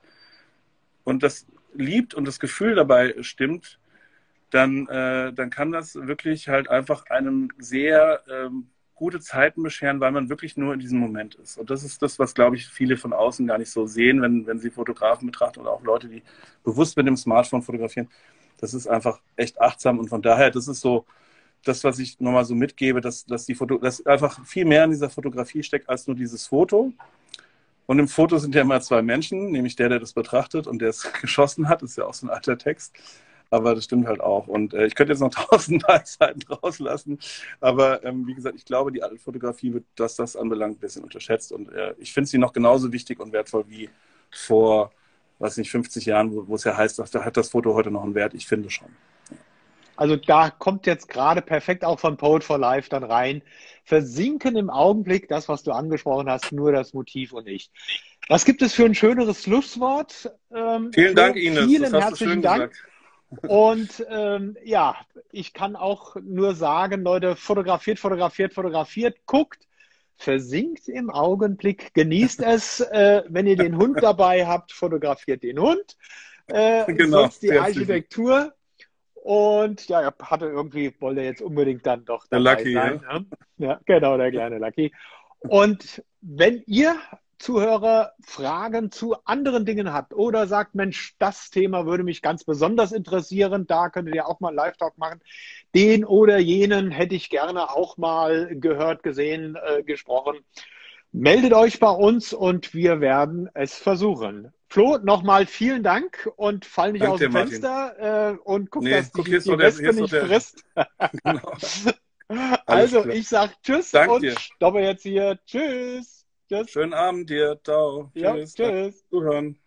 Speaker 2: und das liebt und das Gefühl dabei stimmt, dann, äh, dann kann das wirklich halt einfach einem sehr ähm, gute Zeiten bescheren, weil man wirklich nur in diesem Moment ist. Und das ist das, was, glaube ich, viele von außen gar nicht so sehen, wenn, wenn sie Fotografen betrachten oder auch Leute, die bewusst mit dem Smartphone fotografieren. Das ist einfach echt achtsam und von daher, das ist so das, was ich nochmal so mitgebe, dass, dass, die Foto, dass einfach viel mehr in dieser Fotografie steckt als nur dieses Foto. Und im Foto sind ja immer zwei Menschen, nämlich der, der das betrachtet und der es geschossen hat. Das ist ja auch so ein alter Text, aber das stimmt halt auch. Und äh, ich könnte jetzt noch tausend Weisheiten rauslassen, aber ähm, wie gesagt, ich glaube, die Fotografie wird, was das anbelangt, ein bisschen unterschätzt und äh, ich finde sie noch genauso wichtig und wertvoll wie vor weiß nicht, fünfzig Jahren, wo, wo es ja heißt, da hat das Foto heute noch einen Wert. Ich finde schon.
Speaker 1: Also da kommt jetzt gerade perfekt auch von Poet for Life dann rein. Versinken im Augenblick, das, was du angesprochen hast, nur das Motiv und ich. Was gibt es für ein schöneres Schlusswort?
Speaker 2: Ähm, Vielen Dank, Ines.
Speaker 1: Vielen herzlichen Dank.
Speaker 2: Gesagt.
Speaker 1: Und ähm, ja, ich kann auch nur sagen, Leute, fotografiert, fotografiert, fotografiert, guckt, versinkt im Augenblick, genießt es, äh, wenn ihr den Hund dabei habt, fotografiert den Hund, äh,
Speaker 2: genau,
Speaker 1: sonst die Architektur und ja, er hatte irgendwie, wollte jetzt unbedingt dann doch dabei
Speaker 2: der Lucky,
Speaker 1: sein.
Speaker 2: Ja.
Speaker 1: Ja, genau, der kleine Lucky. Und wenn ihr Zuhörer Fragen zu anderen Dingen hat oder sagt, Mensch, das Thema würde mich ganz besonders interessieren, da könntet ihr auch mal einen Live-Talk machen. Den oder jenen hätte ich gerne auch mal gehört, gesehen, äh, gesprochen. Meldet euch bei uns und wir werden es versuchen. Flo, nochmal vielen Dank und fall nicht
Speaker 2: Dank
Speaker 1: aus
Speaker 2: dir,
Speaker 1: dem
Speaker 2: Martin.
Speaker 1: Fenster äh, und guck,
Speaker 2: Nee,
Speaker 1: dass
Speaker 2: guck,
Speaker 1: die,
Speaker 2: hier ist
Speaker 1: die
Speaker 2: so der-
Speaker 1: Wespe
Speaker 2: hier ist so
Speaker 1: nicht
Speaker 2: der-
Speaker 1: frisst.
Speaker 2: Genau.
Speaker 1: Also,
Speaker 2: klar.
Speaker 1: ich sag Tschüss
Speaker 2: Dank
Speaker 1: und
Speaker 2: dir.
Speaker 1: stoppe jetzt hier. Tschüss. Tschüss.
Speaker 2: Schönen Abend dir. Ciao.
Speaker 1: Ja,
Speaker 2: Tschüss. Danke
Speaker 1: tschüss.
Speaker 2: fürs Zuhören.